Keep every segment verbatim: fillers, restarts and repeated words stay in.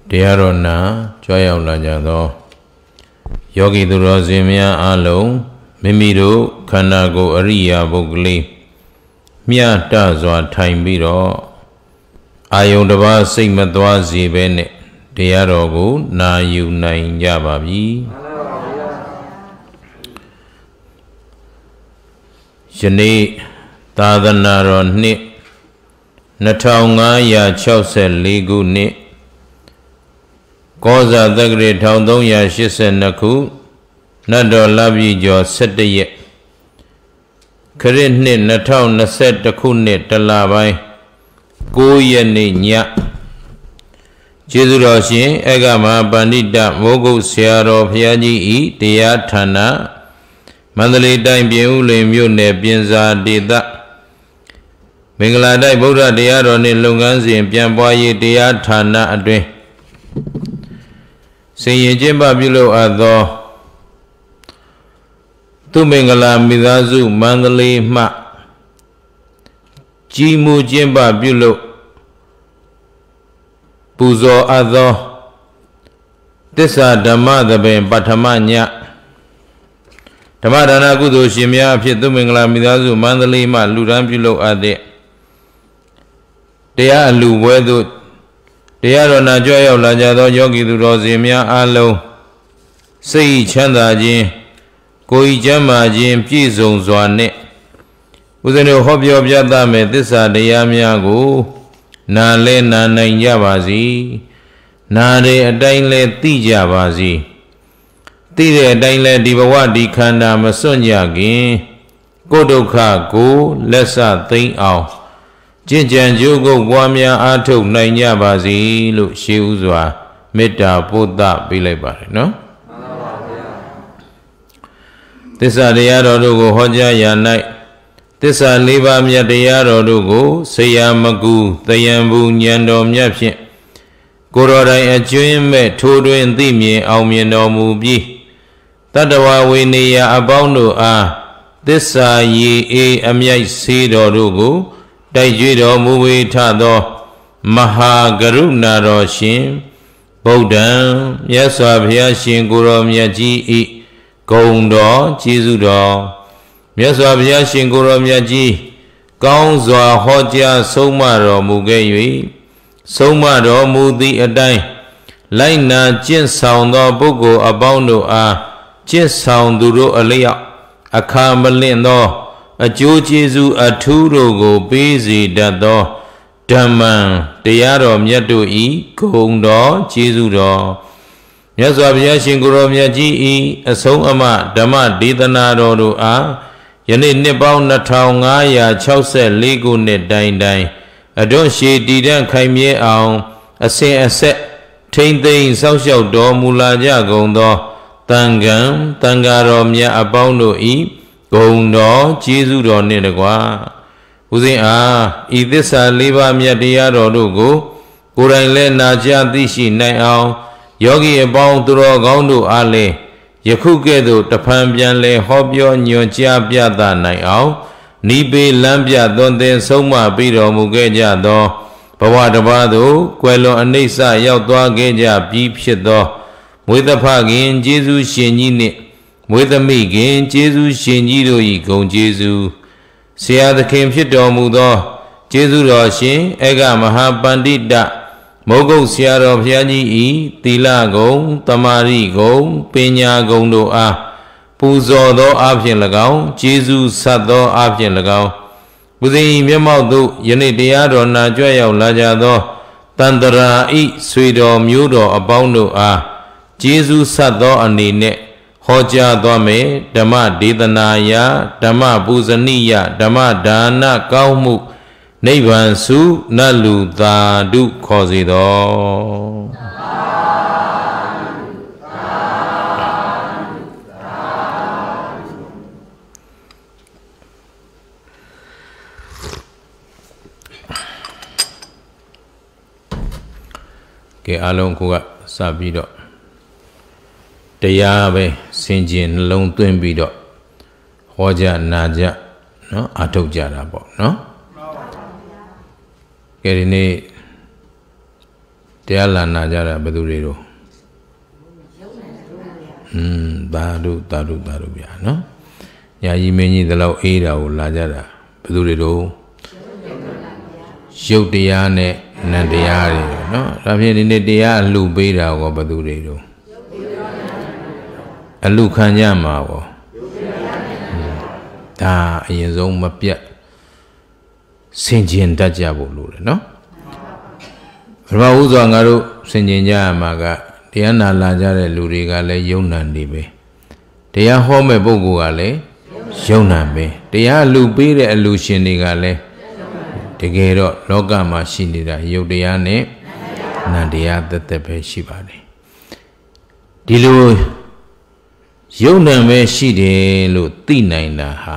တရားတော်နာကြွရောက်လာကြသောယောဂီသူတော်စင်များအားလုံးမိမိတို့ခန္ဓာကိုယ်အရိယာပုဂ္ဂလိမျှတစွာထိုင်ပြီးတော့အာယုန်တစ်ပါးစိတ်မသွားစေဘဲနဲ့တရားတော်ကိုနာယူနိုင်ကြပါပြီယနေ့သာသနာတော်နှစ်နှစ်ထောင်ငါးရာခြောက်ဆယ်လေးခုနှစ်ကောဇာတက္ကရာတစ်ထောင်သုံးရာရှစ်ဆယ်နှစ်ခုနတ်တော်လပြည့်ကျော်၁၁ရက်ခရစ်နှစ်နှစ်ထောင်နှစ်ဆယ်တစ်ခုနှစ်တလပိုင်းကိုးရက်နေ့ညကျေးဇူးတော်ရှင်အေကမဟာပန္တိတမိုးကုတ်ဆရာတော်ဘုရားကြီးဤတရားဌာနမန္တလေးတိုင်းပြင်ဦးလွင်မြို့နယ်ပြင်စာဒေသမင်္ဂလာတိုက်ဗုဒ္ဓတရားတော်နှင့်လုပ်ငန်းစဉ်ပြန်ပွားရေးတရားဌာနအတွင်ဆင်ရင်ကျင့်ပပြုလုပ်အပ်သောသူမင်္ဂလာမိသားစုမန္တလေးမှကြီးမှုကျင့်ပပြုလုပ်ပူဇော်အပ်သောသစ္စာဓမ္မသဘင်ပထမညဓမ္မဒါနကုသိုလ်ရှင်များအဖြစ်သူမင်္ဂလာမိသားစုမန္တလေးမှလူဒန်းပြုလုပ်အပ်တဲ့တရားအလူပွဲသို့တရားတော်နာကြွရောက်လာကြသောယောဂီသူတော်စင်များအားလုံးစိတ်ချမ်းသာခြင်းကိုယ်ဤကျမ်းမာခြင်းပြည့်စုံစွာနှင့်ဦးဇင်းတို့ဟောပြောပြသမယ်သစ္စာတရားများကိုနာလဲနာနိုင်ကြပါစေနာတဲ့အတိုင်းလဲသိကြပါစေသိတဲ့အတိုင်းလဲဒီဘဝဒီခန္ဓာမစွန့်ကြခင်ကိုယ်ဒုက္ခကိုလက်ဆသိမ့်အောင်ကျင့်ကြံကြိုးကုပ်ပွားများအားထုတ်နိုင်ကြပါစေလို့ရှေးဥစွာမေတ္တာပို့သပေးလိုက်ပါတယ်နော်မှန်ပါဗျာသစ္စာတရားတော်တို့ကိုဟောကြားရာ၌သစ္စာလေးပါးမြတ်တရားတော်တို့ကိုဆရာမကူတယံဘူးဉာဏ်တော်မြတ်ဖြင့်ကိုယ်တော်တိုင်အကျွင်းမဲ့ထိုးတွင်သိမြင်အောင်မြင်တော်မူပြီးတတ္တဝဝေနေယအပေါင်းတို့အားသစ္စာရေအေးအမြိုက်ဆေးတော်တို့ကိုတိုက်ကြွတော်မူဝေထသောမဟာကရုဏာတော်ရှင်ဗုဒ္ဓံမြတ်စွာဘုရားရှင်ကိုယ်တော်မြတ်ကြီးဤဂုဏ်တော်ကျေးဇူးတော်မြတ်စွာဘုရားရှင်ကိုယ်တော်မြတ်ကြီးကောင်းစွာဟောကြားဆုံးမတော်မူခဲ့၍ဆုံးမတော်မူသည့်အတိုင်းလိုက်နာကျင့်ဆောင်သောပုဂ္ဂိုလ်အပေါင်းတို့အားကျင့်ဆောင်သူတို့အလျောက်အခါမလင့်သောအကျိုးကျေးဇူးအထူးတို့ကိုပေးစေတတ်သောဓမ္မံတရားတော်မြတ်တို့ဤဂုဏ်တော်ကျေးဇူးတော်မြတ်စွာဘုရားရှင်ကိုယ်တော်မြတ်ကြီးဤအဆုံးအမဓမ္မဒေသနာတော်တို့အားယနေ့နှစ်ပေါင်းနှစ်ထောင်ငါးရာခြောက်ဆယ်လေးခုနှစ်တိုင်တိုင်အတွန်းရှည်တည်တံ့ခိုင်မြဲအောင်အစဉ်အဆက်ထိမ့်သိမ်းစောင့်ရှောက်တော်မူလာကြကုန်သောတန်ခမ်းတန်ဃာတော်မြတ်အပေါင်းတို့ဤဂုဏ်တော်ကျေးဇူးတော်နှင့်တကားဦးဇင်းအားဤသစ္စာလေးပါးမြတ်တရားတော်တို့ကိုကိုယ်တိုင်လည်းနာကြားသိရှိနိုင်အောင်ယောဂီအပေါင်းသူတော်ကောင်းတို့အားလည်းယခုကဲ့သို့တဖန်ပြန်လဲဟောပြောညွှန်ကြားပြသနိုင်အောင်နိဗ္ဗေလမ်းပြသွန်သင်ဆုံးမပြီးတော်မူခဲ့ကြသောဘဝတစ်ပါးသို့ကွယ်လွန်အနိစ္စရောက်သွားခဲ့ကြပြီးဖြစ်သောမွေးသဖခင်ကျေးဇူးရှင်ကြီးနှင့်မွေးသမိခင်ကျေးဇူးရှင်ကြီးတို့၏ဂုဏ်ကျေးဇူးဆရာသခင်ဖြစ်တော်မူသောကျေးဇူးတော်ရှင်အေကမဟာပန္တိတမိုးကုတ်ဆရာတော်ဘုရားကြီးဤသီလဂုဏ်တမာရိဂုဏ်ပညာဂုဏ်တို့အားပူဇော်သောအဖြစ်၎င်းကျေးဇူးဆက်သောအဖြစ်၎င်းဘုဇင်မျက်မှောက်သို့ယနေ့တရားတော်နာကြွရောက်လာကြသောတန်တရာဤဆွေတော်မျိုးတော်အပေါင်းတို့အားကျေးဇူးဆက်သောအနေနဲ့ဟောကြားသွားမယ်ဓမ္မဒေသနာယဓမ္မပူဇနိယဓမ္မဒါနကောင်းမှုနိဗ္ဗာန်စုနတ်လူသာဓုခေါ်စေတော်ကဲအားလုံးကိုကစပြီးတော့တရားပဲဆင်ခြင်နှလုံးသွင်းပြီးတော့ဟောကြနာကြနော်အထုတ်ကြတာပေါ့နော်ကဲဒီနေ့တတရားလာနာကြတာဘယ်သူတွေတော့อืมသာဓုသာဓုသာဓုဗျာနော်ညာကြီးမင်းကြီးဒီလောက်အေးတာကိုလာကြတာဘယ်သူတွေတော့ရုပ်တရားနဲ့နံတရားတွေနော်ဒါဖြင့်ဒီနေ့တရားအလှပေးတာကောဘယ်သူတွေတော့အလှခံကြမှာကောဒါအရင်ဆုံးမပြတ်ဆင်ခြင်တတ်ကြဖို့လိုတယ်နော်ပထမဦးစွာငါတို့ဆင်ခြင်ကြရမှာကတရားနာလာကြတဲ့လူတွေကလည်းယုံနာနေပဲတရားဟောမဲ့ပုဂ္ဂိုလ်ကလည်းယုံနာပဲတရားလူပေးတဲ့အလူရှင်တွေကလည်းတကယ်တော့လောကမှာရှိနေတာယုတ်တရားနဲ့နံတရားသက်သက်ပဲရှိပါတယ်ဒီလိုယုံနာပဲရှိတယ်လို့သိနိုင်တာဟာ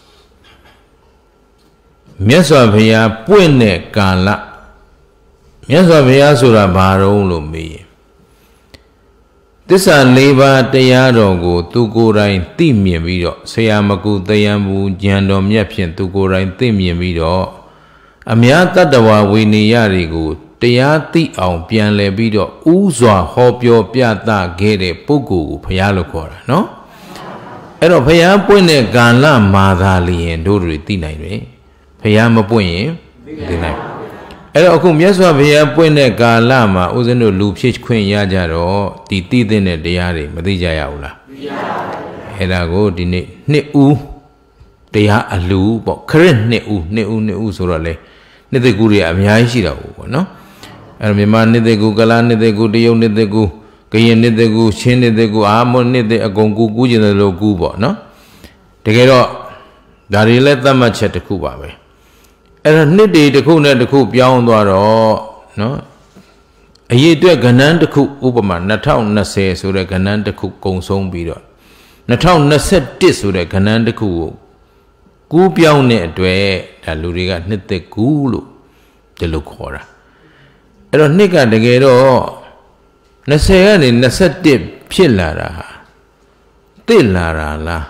မြတ်စွာဘုရားပွင့်တဲ့ကာလမြတ်စွာဘုရားဆိုတာဘာတော့လို့မေးရင်သစ္စာလေးပါးတရားတော်ကိုသူကိုယ်တိုင်သိမြင်ပြီးတော့ဆရာမကူတယံဘူးဉာဏ်တော်မြတ်ဖြင့်သူကိုယ်တိုင်သိမြင်ပြီးတော့အများတတ္တဝါဝိနည်းတွေကိုတရားသိအောင်ပြန်လည်ပြီးတော့ဥစွာဟောပြောပြသခဲ့တဲ့ပုဂ္ဂိုလ်ကိုဘုရားလို့ခေါ်တာနော်အဲ့တော့ဘုရားပွင့်တဲ့ကာလမှာသာလျင်တို့တွေသိနိုင်တယ်ဘုရားမပွင့်ရင်မသိနိုင်အဲ့တော့အခုမြတ်စွာဘုရားပွင့်တဲ့ကာလမှာဦးဇင်းတို့လူဖြစ်ခွင့်ရကြတော့ဒီသိတဲ့တရားတွေမသိကြရဘူးလားသိရပါဘူးအဲ့ဒါကိုဒီနေ့နှစ်ဦးတရားအလူပေါ့ခရစ်နှစ်ဦးနှစ်ဦးနှစ်ဦးဆိုတော့လေနှစ်သက်ကူတွေအများကြီးရှိတာပေါ့နော်အဲ့တော့မြန်မာနှစ်သက်ကူကလာနှစ်သက်ကူတရုတ်နှစ်သက်ကူကရင်နှစ်သက်ကူချင်းနှစ်သက်ကူအာမွန်နှစ်သက်အကုန်ကူကူးကျင်တယ်လို့ကူးပေါ့နော်တကယ်တော့ဒါတွေလည်းသတ်မှတ်ချက်တစ်ခုပါပဲအဲ့တော့နှစ်တွေတစ်ခုနဲ့တစ်ခုပြောင်းသွားတော့နော်အရေးအတွက်ကဏ္ဍတစ်ခုဥပမာ၂၀၂၀ဆိုတဲ့ကဏ္ဍတစ်ခုကုံဆုံးပြီးတော့၂၀၂၁ဆိုတဲ့ကဏ္ဍတစ်ခုကိုကူးပြောင်းတဲ့အတွက်ဒါလူတွေကနှစ်သက်ကူးလို့ဒီလိုခေါ်တာအဲ့တော့နှစ်ကတကယ်တော့၂၀ကနေ၂၁ဖြစ်လာတာဟာသိလာတာလား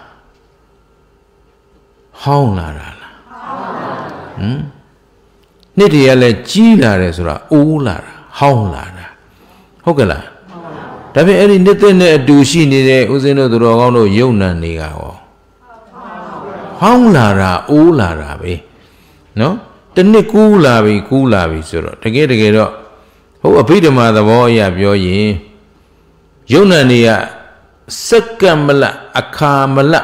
ဟောင်းလာတာလားဟမ်နှစ်တွေကလည်းကြီးလာတယ်ဆိုတာအိုးလာတာဟောင်းလာတာဟုတ်ကဲ့လားဒါဖြင့်အဲ့ဒီနှစ်သက်နဲ့အတူရှိနေတဲ့ဦးဇင်းတို့သူတော်ကောင်းတို့ယုံနံတွေကရောဟောင်းလာတာအိုးလာတာပဲနော်တနစ်ကူးလာပြီကူးလာပြီဆိုတော့တကယ်တကယ်တော့ဟိုအဘိဓမ္မာသဘောအရပြောရင်ယုံနံတွေကစက္ကမလအခါမလ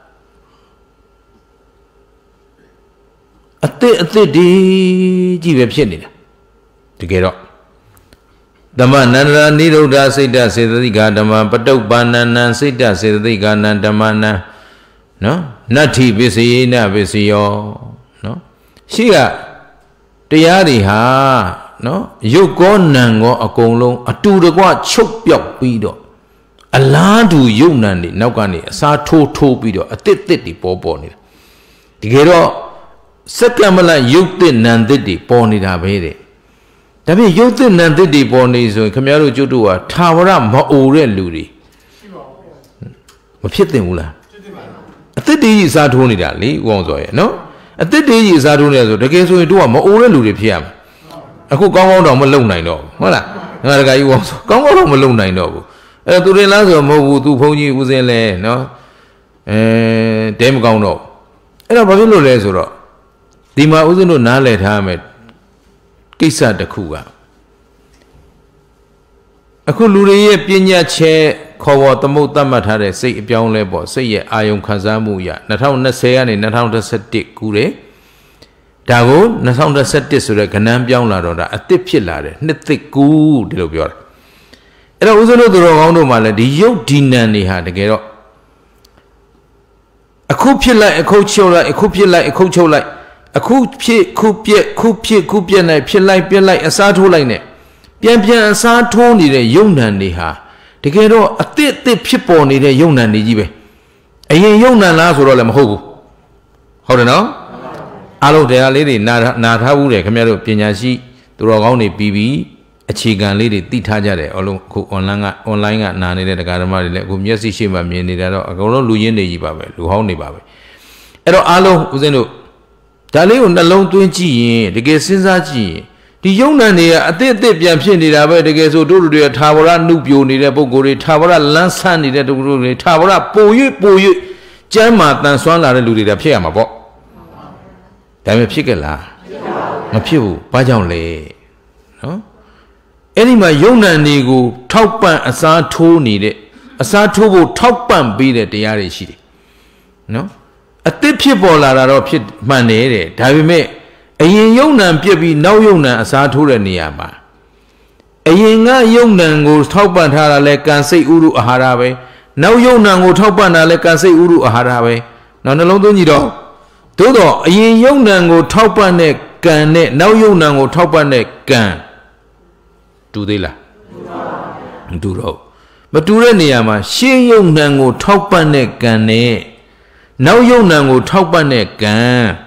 အသစ်အသစ်ဒီကြီးပဲဖြစ်နေတာတကယ်တော့ဓမ္မနန္ဒာနိရုဒ္ဓစိတ်တစေတသိကာဓမ္မပတုပ္ပန္နနံစိတ်တစေတသိကာနံဓမ္မနံနော်နတ္ထိပစ္စယေနပစ္စယောနော်ရှိကတရားတွေဟာနော်ရုပ်ကောနံကောအကုန်လုံးအတူတကွချုပ်ပြောက်ပြီးတော့အလားတူယုံနံတွေနောက်ကနေအစားထိုးထိုးပြီးတော့အတစ်တစ်တွေပေါ်ပေါ်နေတာတကယ်တော့စက္ကမလယုတ်တစ်နံတစ်တွေပေါ်နေတာပဲတဲ့ဒါဖြင့်ယုတ်တစ်နံတစ်တွေပေါ်နေဆိုရင်ခင်ဗျားတို့ကျွတ်တို့ဟာထာဝရမအိုတဲ့လူတွေမဖြစ်သင့်ဘူးလားအသက်တည်းကြီးစားထိုးနေတာလေဦးအောင်စောရဲ့နော်အသက်တည်းကြီးစားထိုးနေဆိုတကယ်ဆိုရင်တို့ကမအိုတဲ့လူတွေဖြစ်ရမှာအခုကောင်းကောင်းတော့မလုံနိုင်တော့ဘူးဟုတ်လားငါတကကြီးဦးအောင်စောကောင်းကောင်းတော့မလုံနိုင်တော့ဘူးအဲ့သူတွေလားဆိုမဟုတ်ဘူးသူဘုန်းကြီးဦးစင်းလဲနော်အဲတဲမကောင်းတော့အဲ့တော့ဘာဖြစ်လို့လဲဆိုတော့ဒီမှာဦးစင်းတို့နားလည်ထားမယ်ကိစ္စတစ်ခုကအခုလူတွေရဲ့ပညာချက်ခေါ်ဝေါ်သမုတ်သတ်မှတ်ထားတဲ့စိတ်အပြောင်းလဲပေါ့စိတ်ရဲ့အာယုံခံစားမှုရ၂၀၂၀ကနေ၂၀၂၁ကူးတယ်ဒါကို၂၀၂၁ဆိုတဲ့ကဏ္ဍပြောင်းလာတော့ဒါအသစ်ဖြစ်လာတယ်နှစ်သစ်ကူးဒီလိုပြောတာအဲ့တော့ဦးဇင်းတို့သူတော်ကောင်းတို့မှလည်းဒီယုတ်ဒီနံတွေဟာတကယ်တော့အခုဖြစ်လိုက်အခုချုပ်လိုက်အခုဖြစ်လိုက်အခုချုပ်လိုက်အခုဖြစ်ခုပြက်ခုဖြစ်ခုပြက်နိုင်ဖြစ်လိုက်ပြက်လိုက်အစားထိုးလိုက်နဲ့ပြန်ပြန်အစားထိုးနေတဲ့ယုံနံတွေဟာတကယ်တော့အသစ်အသစ်ဖြစ်ပေါ်နေတဲ့ယုံနံတွေကြီးပဲအရင်ယုံနံလားဆိုတော့လည်းမဟုတ်ဘူးဟုတ်တယ်နော်အားလုံးတရားလေးတွေနာနာထားဘူးတယ်ခင်ဗျားတို့ပညာရှိသူတော်ကောင်းတွေပြီးပြီးအခြေခံလေးတွေသိထားကြတယ်အလုံးအခု online က online ကနာနေတဲ့တရားဓမ္မတွေလည်းအခုမျက်စိရှိမှမြင်နေတာတော့အကုန်လုံးလူရင်းတွေကြီးပါပဲလူဟောင်းတွေပါပဲအဲ့တော့အားလုံးဦးဇင်းတို့ဒါလေးကိုနှလုံးသွင်းကြည့်ရင်တကယ်စဉ်းစားကြည့်ရင်ဒီယုံနံနေအသစ်အသစ်ပြန်ဖြစ်နေတာပဲတကယ်ဆိုတို့တို့တွေထာဝရနှုတ်ပြိုနေတဲ့ပုဂ္ဂိုလ်တွေထာဝရလန်းဆန်းနေတဲ့ပုဂ္ဂိုလ်တွေထာဝရပို၍ပို၍ကျမ်းမာတန်ဆွမ်းလာတဲ့လူတွေဒါဖြစ်ရမှာပေါ့ဒါပေမဲ့ဖြစ်ကြလားမဖြစ်ဘူးဘာကြောင့်လဲနော်အဲ့ဒီမှာယုံနံနေကိုထောက်ပံ့အစားထိုးနေတဲ့အစားထိုးဖို့ထောက်ပံ့ပေးတဲ့တရားတွေရှိတယ်နော်အသစ်ဖြစ်ပေါ်လာတာတော့ဖြစ်မှန်တယ်တဲ့ဒါပေမဲ့အရင်ယုံနံပြက်ပြီးနောက်ယုံနံအစားထိုးတဲ့နေရာမှာအရင်ကယုံနံကိုထောက်ပံ့ထားတာလဲကံစိတ်ဥရုအာဟာရပဲနောက်ယုံနံကိုထောက်ပံ့တာလဲကံစိတ်ဥရုအာဟာရပဲနောက်နှလုံးသွင်းကြည့်တော့သို့တော့အရင်ယုံနံကိုထောက်ပံ့တဲ့ကံနဲ့နောက်ယုံနံကိုထောက်ပံ့တဲ့ကံတူသေးလားမတူတော့မတူတဲ့နေရာမှာရှေးယုံနံကိုထောက်ပံ့တဲ့ကံနဲ့နောက်ယုံနံကိုထောက်ပံ့တဲ့ကံ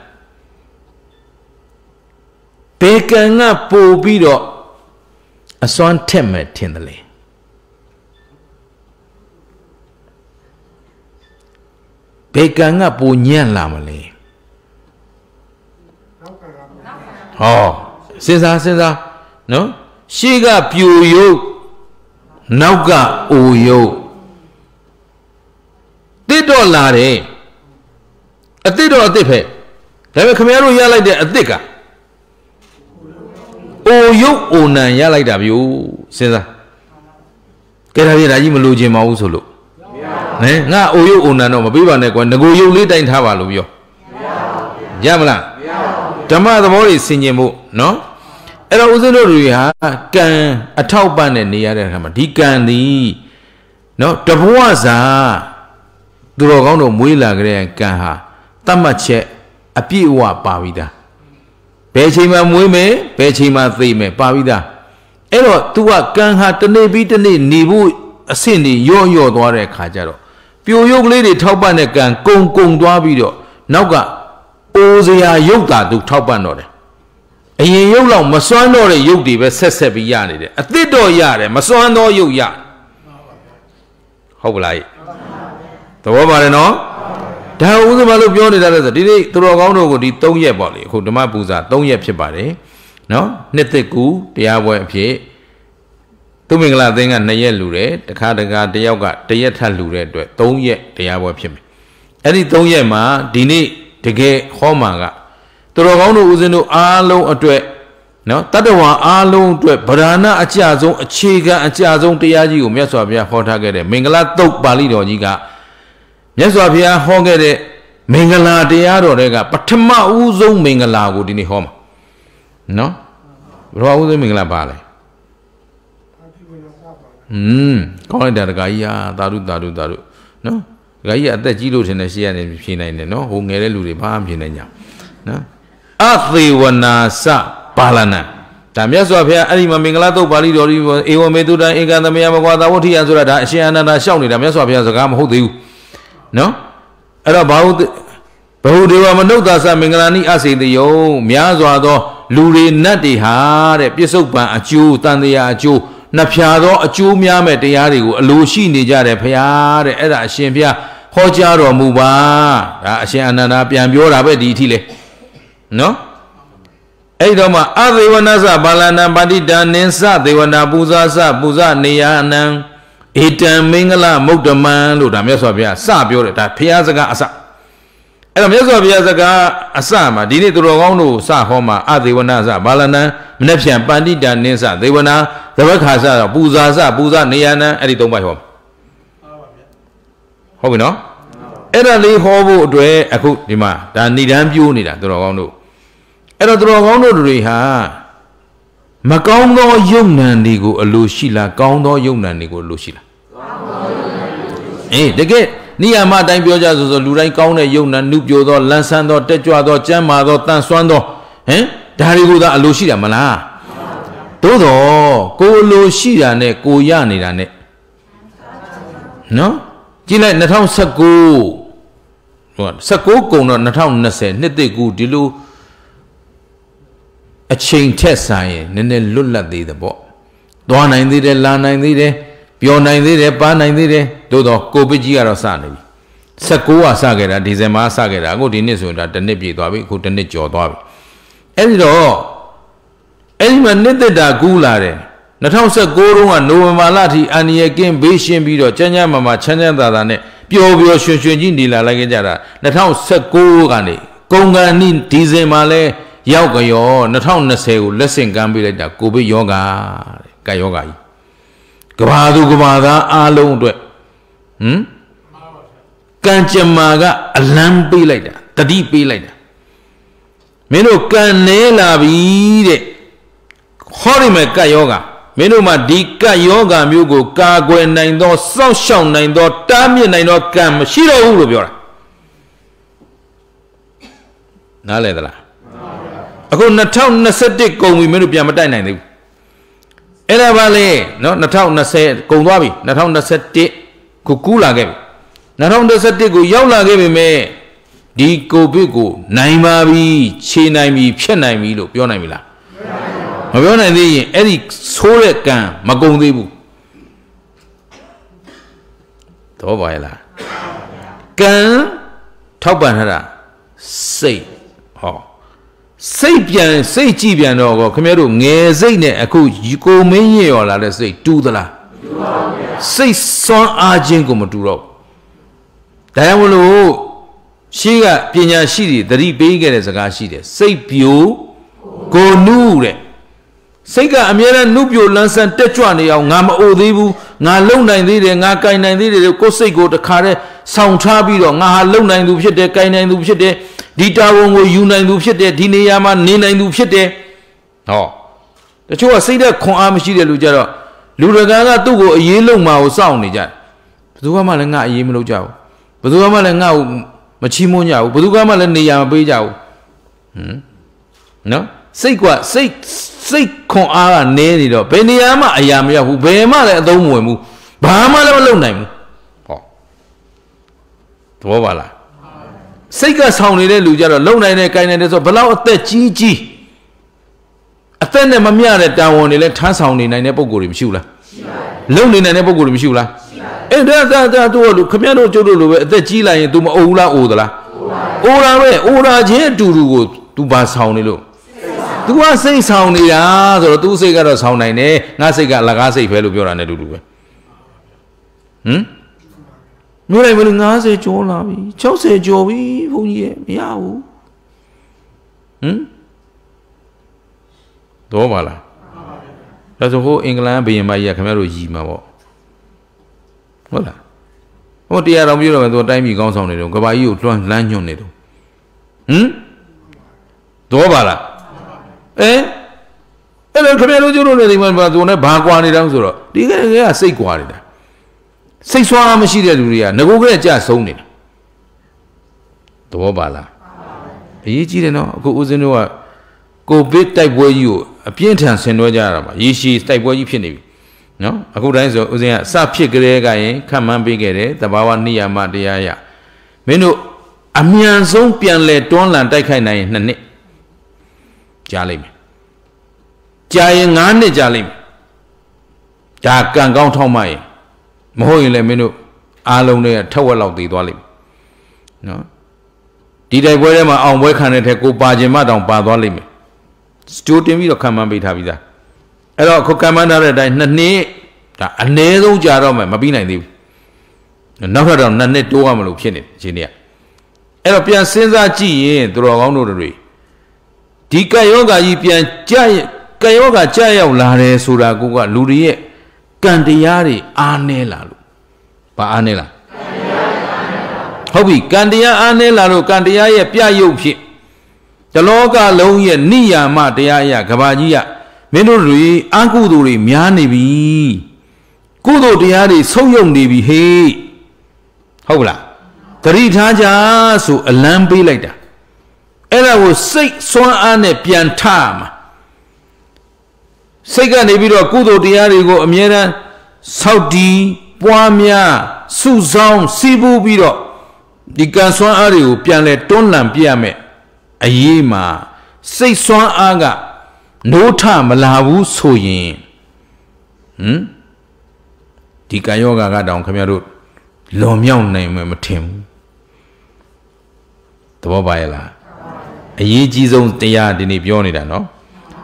ဘေကံကပို့ပြီးတော့အစွမ်းထက်မဲ့ထင်တယ်လေဘေကံကပိုညံ့လာမလဲဟောစဉ်းစားစဉ်းစားနော်ရှေ့ကပြိုရုပ်နောက်ကအိုရုပ်တစ်တော့လာတယ်အတစ်တော့အတစ်ပဲဒါပေမဲ့ခင်ဗျားတို့ရလိုက်တဲ့အတစ်ကအိုရုပ်အိုနံရလိုက်တာဗျို့စဉ်းစားကဲဒါပြဒါကြီးမလို့ခြင်းမအောင်ဆိုလို့ဟင်ငါအိုရုပ်အိုနံတော့မပေးပါနဲ့ကွာငကိုရုပ်လေးတိုင်းထားပါလို့ပြောရမလားဓမ္မသဘောတွေဆင်ခြင်ဖို့နော်အဲ့တော့ဦးဇင်းတို့တွေဟာကံအထောက်ပံ့နဲ့နေရတဲ့အခါမှာဒီကံသည်နော်တဘဝစာသူတော်ကောင်းတို့မွေးလာကြတဲ့ကံဟာတတ်မှတ်ချက်အပြည့်အဝပါပြီးသားဘယ်ချိန်မှမွေးမယ်ဘယ်ချိန်မှသိမယ်ပါပြီးသားအဲ့တော့ तू ကကံဟာတနေ့ပြီးတနေ့နေဖို့အဆင့်တွေရော့ရော့သွားတဲ့အခါကျတော့ပြိုရုပ်ကလေးတွေထောက်ပံ့တဲ့ကံကုံကုံသွားပြီးတော့နောက်ကအိုစရာရုပ်သာ तू ထောက်ပံ့တော့တယ်အရင်ရုပ်လောက်မစွမ်းတော့တဲ့ရုပ်တွေပဲဆက်ဆက်ပြီးရနေတယ်အသစ်တော့ရတယ်မစွမ်းတော့ရုပ်ရဟုတ်ပလားသဘောပါတယ်နော်ဒါဥစ္စာမလို့ပြောနေတာလဲဆိုဒီနေ့သူတော်ကောင်းတို့ကိုဒီ၃ရက်ပေါ့လေအခုဓမ္မပူဇာ၃ရက်ဖြစ်ပါတယ်နော်နှစ်သက်ကူတရားပွဲအဖြစ်သူမင်္ဂလာသင်းက၂ရက်လူတယ်တခါတခါတယောက်ကတရက်ထပ်လူတဲ့အတွက်၃ရက်တရားပွဲဖြစ်မယ်အဲ့ဒီ၃ရက်မှာဒီနေ့တကယ်ဟောမှာကသူတော်ကောင်းတို့ဦးဇင်းတို့အားလုံးအတွက်နော်တတ္တဝါအားလုံးအတွက်ဗราဏအကျဆုံးအခြေခံအကျဆုံးတရားကြီးကိုမြတ်စွာဘုရားဟောထားခဲ့တဲ့မင်္ဂလာသုတ်ပါဠိတော်ကြီးကမြတ်စွာဘုရားဟောခဲ့တဲ့မင်္ဂလာတရားတော်တွေကပထမဦးဆုံးမင်္ဂလာကိုဒီနေ့ဟောမှာနော်ဘယ်တော့ဦးဆုံးမင်္ဂလာပါလဲอืมကောင်းလိုက်တာတခါကြီးဟာသာဓုသာဓုသာဓုနော်တခါကြီးအသက်ကြီးလို့ထင်တယ်ရှေ့ကနေဖြေနိုင်တယ်နော်ဟိုငယ်တဲ့လူတွေဘာမှဖြေနိုင်ကြနော်အသေဝနာစပါဠနံဒါမြတ်စွာဘုရားအဲ့ဒီမှာမင်္ဂလာသုတ်ပါဠိတော်ကြီးဧဝမေတုတံဧကံသမယမကွာသာဝဋ္ဌိယဆိုတာဒါအရှင်အနန္ဒာရှောက်နေတာမြတ်စွာဘုရားစကားမဟုတ်သေးဘူးနော်အဲ့တော့ဘာဟုတ်ဘဟုဒေဝမနုဿာသမင်္ဂလာနိအစေတယုံများစွာသောလူတွေနတ်တွေဟာတဲ့ပြစ္ဆုတ်ပံအကျိုးတန်တရားအကျိုးနှစ်ဖြာသောအကျိုးများမဲ့တရားတွေကိုအလိုရှိနေကြတယ်ဖရာတဲ့အဲ့ဒါအရှင်ဘုရားဟောကြားတော်မူပါဒါအရှင်အနန္ဒာပြန်ပြောတာပဲဒီအထိလေနော်အဲ့တော့မှအသေဝနာစဘာလနံပါတိတံနင်းစသေဝနာပူဇာစပူဇာနေယနံဧတံမင်္ဂလမုဒ္ဓမံလို့ဒါမြတ်စွာဘုရားစပြောတယ်ဒါဘုရားစကားအစအဲ့တော့မြတ်စွာဘုရားစကားအစမှာဒီနေ့သူတော်ကောင်းတို့စဟောမှာအသေဝနာစဘာလနံမနေ့ဖြန်ပန္တိတံနင်းစသေဝနာသဘခါစတော့ပူဇာစပူဇာနေယနံအဲ့ဒီသုံးပါးဟောဟုတ်ပြီနော်အဲ့ဒါလေးဟောဖို့အတွက်အခုဒီမှာဒါဏိဒန်းပြိုးနေတာသူတော်ကောင်းတို့အဲ့တော့သူတော်ကောင်းတို့တွေဟာမကောင်းသောယုံ nant တွေကိုအလိုရှိလားကောင်းသောယုံ nant တွေကိုအလိုရှိလားအေးတကယ်နိယာမအတိုင်းပြောကြဆိုဆိုလူတိုင်းကောင်းတဲ့ယုံ nant နုပြိုသောလန်းဆန်းသောတက်ကြွသောကျမ်းမာသောတန်ဆွမ်းသောဟင်ဒါတွေကိုသာအလိုရှိတာမလားသို့တော့ကိုအလိုရှိတာနဲ့ကိုရနေတာနဲ့နော်ကြည့်လိုက်၂၀၁၉ဟို၁၉ကုန်တော့၂၀၂၀နှစ်သိကူဒီလိုအချိန်ထက်ဆိုင်ရင်နည်းနည်းလွတ်လပ်သေးတယ်ပေါ့သွားနိုင်သေးတယ်လာနိုင်သေးတယ်ပျော်နိုင်သေးတယ်ပါနိုင်သေးတယ်သို့တော့ကိုဗစ်ကြီးကတော့စနေပြီ၁၉ကစခဲ့တာဒီဇင်ဘာစခဲ့တာအခုဒီနှစ်ဆိုရင်ဒါတစ်နှစ်ပြည့်သွားပြီအခုတစ်နှစ်ကျော်သွားပြီအဲ့ဒီတော့အဲ့ဒီမှာနှစ်သက်တာကူးလာတယ်၂၀၁၉တုန်းကနိုဝင်ဘာလထိအန်ရီယကင်းဘေးရှင်းပြီးတော့ကျန်းကျန်းမာမာချမ်းချမ်းသာသာနဲ့ပျော်ပျော်ရွှင်ရွှင်ကြီးနေလာလိုက်ကြတာ၂၀၁၉ကနေကုန်ကန်နီဒီဇင်မှာလဲရောက်ကြော၂၀၂၀ကိုလက်ဆင့်ကမ်းပေးလိုက်တာကိုဗစ်ယောဂတဲ့ကပ်ယောဂကြီးကဘာသူကဘာသားအားလုံးအတွက်ဟမ်ကံကြမ္မာကအလံပေးလိုက်တာတတိပေးလိုက်တာမင်းတို့ကံနေလာပြီတဲ့ဟောဒီမဲ့ကပ်ယောဂမင်းတို့မှာဒီကပ်ယောဂမျိုးကိုကာကွယ်နိုင်သောစောင့်ရှောက်နိုင်သောတားမြစ်နိုင်သောကံမရှိတော့ဘူးလို့ပြောတာနားလည်သလားအခု၂၀၂၁ကုန်ပြီမင်းတို့ပြန်မတိုက်နိုင်သေးဘူးအဲ့ဒါပါလေနော်၂၀၂၀ကုန်သွားပြီ၂၀၂၁ကိုကူးလာခဲ့ပြီ၂၀၂၁ကိုရောက်လာခဲ့ပြီမဲ့ဒီကိုဗစ်ကိုနိုင်ပါပြီခြေနိုင်ပြီဖြတ်နိုင်ပြီလို့ပြောနိုင်ပြီလားမပြောနိုင်သေးရင်အဲ့ဒီဆိုးတဲ့ကံမကုန်သေးဘူးတော့ပါရဲ့လားကံထောက်ပံ့ထားတာစိတ်ဟောစိတ်ပြန်စိတ်ကြည့်ပြန်တော့ခင်ဗျားတို့ငယ်စိတ်နဲ့အခုကိုမင်းရင်ရော်လာတဲ့စိတ်တူသလားတူပါဘူးစိတ်စွမ်းအားခြင်းကိုမတူတော့ဒါကြောင့်မလို့ရှိကပညာရှိတွေသတိပေးခဲ့တဲ့စကားရှိတယ်စိတ်ပြိုကိုနုတဲ့စိတ်ကအမြဲတမ်းနုပြိုလန်းဆန်းတက်ကြွနေအောင်ငါမအိုသေးဘူးငါလုံနိုင်သေးတယ်ငါကင်နိုင်သေးတယ်ကိုယ်စိတ်ကိုတခါတည်းဆောင်ထားပြီးတော့ငါဟာလုံနိုင်သူဖြစ်တယ်ကင်နိုင်သူဖြစ်တယ်ဒီတာဝန်ကိုယူနိုင်သူဖြစ်တယ်ဒီနေရာမှာနေနိုင်သူဖြစ်တယ်ဟောတချို့ကစိတ်သက်ခွန်အားမရှိတဲ့လူကြတော့လူတကာကသူ့ကိုအေးလုံမှာကိုစောင့်နေကြတယ်ဘယ်သူမှလည်းငါအေးမလုပ်ကြဘူးဘယ်သူမှလည်းငါ့ကိုမချီးမွမ်းကြဘူးဘယ်သူမှလည်းနေရာမပေးကြဘူးဟမ်နော်စိတ်ကစိတ်စိတ်ခွန်အားကနေနေတော့ဘယ်နေရာမှအရာမရောက်ဘူးဘယ်မှလည်းအသုံးမဝင်ဘူးဘာမှလည်းမလုပ်နိုင်ဘူးဟောသဘောပါလားစိတ်ကဆောင်နေတဲ့လူကြတော့လုံနိုင်တဲ့၊ကိုင်နိုင်တဲ့ဆိုဘလောက်အသက်ကြီးကြီးအသက်နဲ့မမျှတဲ့တာဝန်တွေလည်းထမ်းဆောင်နေနိုင်တဲ့ပုံကိုယ်တွေမရှိဘူးလားရှိပါဘူးလုံနေနိုင်တဲ့ပုံကိုယ်တွေမရှိဘူးလားရှိပါဘူးအဲ့ဒါဒါဒါတို့လူခမရတို့ကျုပ်တို့လိုပဲအသက်ကြီးလိုက်ရင် तू မအိုဘူးလားအိုသလားအိုတာပဲအိုတာချင်းအတူတူကို तू ဘာဆောင်နေလို့ तू ကစိတ်ဆောင်နေတာဆိုတော့ तू စိတ်ကတော့ဆောင်နိုင်တယ်ငါစိတ်ကအလကားစိတ်ပဲလို့ပြောတာနဲ့အတူတူပဲဟမ်မျိုးလိုက်မလို့၅၀ကျော်လာပြီ၆၀ကျော်ပြီဘုန်းကြီးရဲ့မရဘူးဟမ်တော့ပါလားဒါဆိုဟိုအင်္ဂလန်ဘယင်မကြီးကခင်ဗျားတို့ရည်မှာပေါ့ဟုတ်လားဟိုတရားတော်ပြုတော့မယ်သူတိုင်းပြည်ကောင်းဆောင်နေတယ်ကဘာကြီးကိုလွှမ်းလမ်းညွှန်နေတယ်ဟမ်တော့ပါလားအဲအဲ့တော့ခင်ဗျားတို့ကျတို့နေဒီမှာသူနဲ့ဘာကွာနေတောင်ဆိုတော့ဒီကကစိတ်ကွာနေတာစိတ်ဆွမ်းမရှိတဲ့လူတွေကငကိုကလေးကြဆုံးနေတာသဘောပါလားအရေးကြီးတယ်နော်အခုဦးဇင်းတို့ကကိုဗစ်တိုက်ပွဲကြီးကိုအပြင်းထန်ဆင်နွှဲကြရတာပါရေရှည်တိုက်ပွဲကြီးဖြစ်နေပြီနော်အခုတိုင်းဆိုဦးဇင်းကစဖြစ်ကြတဲ့ကရင်ခံမှန်းပေးခဲ့တယ်တဘာဝနိယာမတရားရမင်းတို့အမြန်ဆုံးပြန်လဲတွန်းလှန်တိုက်ခိုက်နိုင်ရင်နှစ်နှစ်ကြားလိမ့်မယ်ကြာရင်ငါးနှစ်ကြာလိမ့်မယ်ဒါကံကောင်းထောက်မှရင်မဟုတ်ရင်လည်းမင်းတို့အားလုံးတွေကထက်ဝက်လောက်တည်သွားလိမ့်မယ်နော်ဒီတိုက်ပွဲထဲမှာအောင်ပွဲခံတဲ့ထက်ကိုပါခြင်းမတောင်ပါသွားလိမ့်မယ်စတိုးတင်ပြီးတော့ခံမှန်းပေးထားပြီးသားအဲ့တော့ခုခံမှန်းထားတဲ့အတိုင်းနှစ်နှစ်ဒါအနည်းဆုံးကြာတော့မှမပြီးနိုင်သေးဘူးနောက်ထပ်တော့နှစ်နှစ်တိုးရမလို့ဖြစ်နေအချိန်တည်းကအဲ့တော့ပြန်စဉ်းစားကြည့်ရင်သူတော်ကောင်းတို့တွေဒီကယောဂါကြီးပြန်ကြကယောဂါကြရောက်လာတယ်ဆိုတာကလူတွေရဲ့ကံတရားတွေအားနည်းလာလို့ဘာအားနည်းလားဟုတ်ပြီကံတရားအားနည်းလာလို့ကံတရားရဲ့ပြရုပ်ဖြစ်တလောကလုံးရဲ့နိယာမတရားအရာကဘာကြီးကမင်းတို့တွေအကုသိုလ်တွေများနေပြီကုသိုလ်တရားတွေဆုံးယုံနေပြီဟေးဟုတ်လားတတိထားကြဆိုအလံပေးလိုက်တာအဲ့ဒါကိုစိတ်စွမ်းအားနဲ့ပြန်ထမှာစိတ်ကနေပြီးတော့ကုသိုလ်တရားတွေကိုအမြဲတမ်းစောင့်တည်ပွားများစုဆောင်စီးပူးပြီးတော့ဒီကံစွမ်းအားတွေကိုပြန်လဲတွန်းလှန်ပြရမယ်အရေးမှာစိတ်စွမ်းအားကနိုးထမလာဘူးဆိုရင်ဟမ်ဒီကာယောဂါကတောင်ခင်ဗျားတို့လွန်မြောက်နိုင်မယ်မထင်ဘူးသဘောပါရဲ့လားအရေးကြီးဆုံးတရားဒီနေ့ပြောနေတာနော်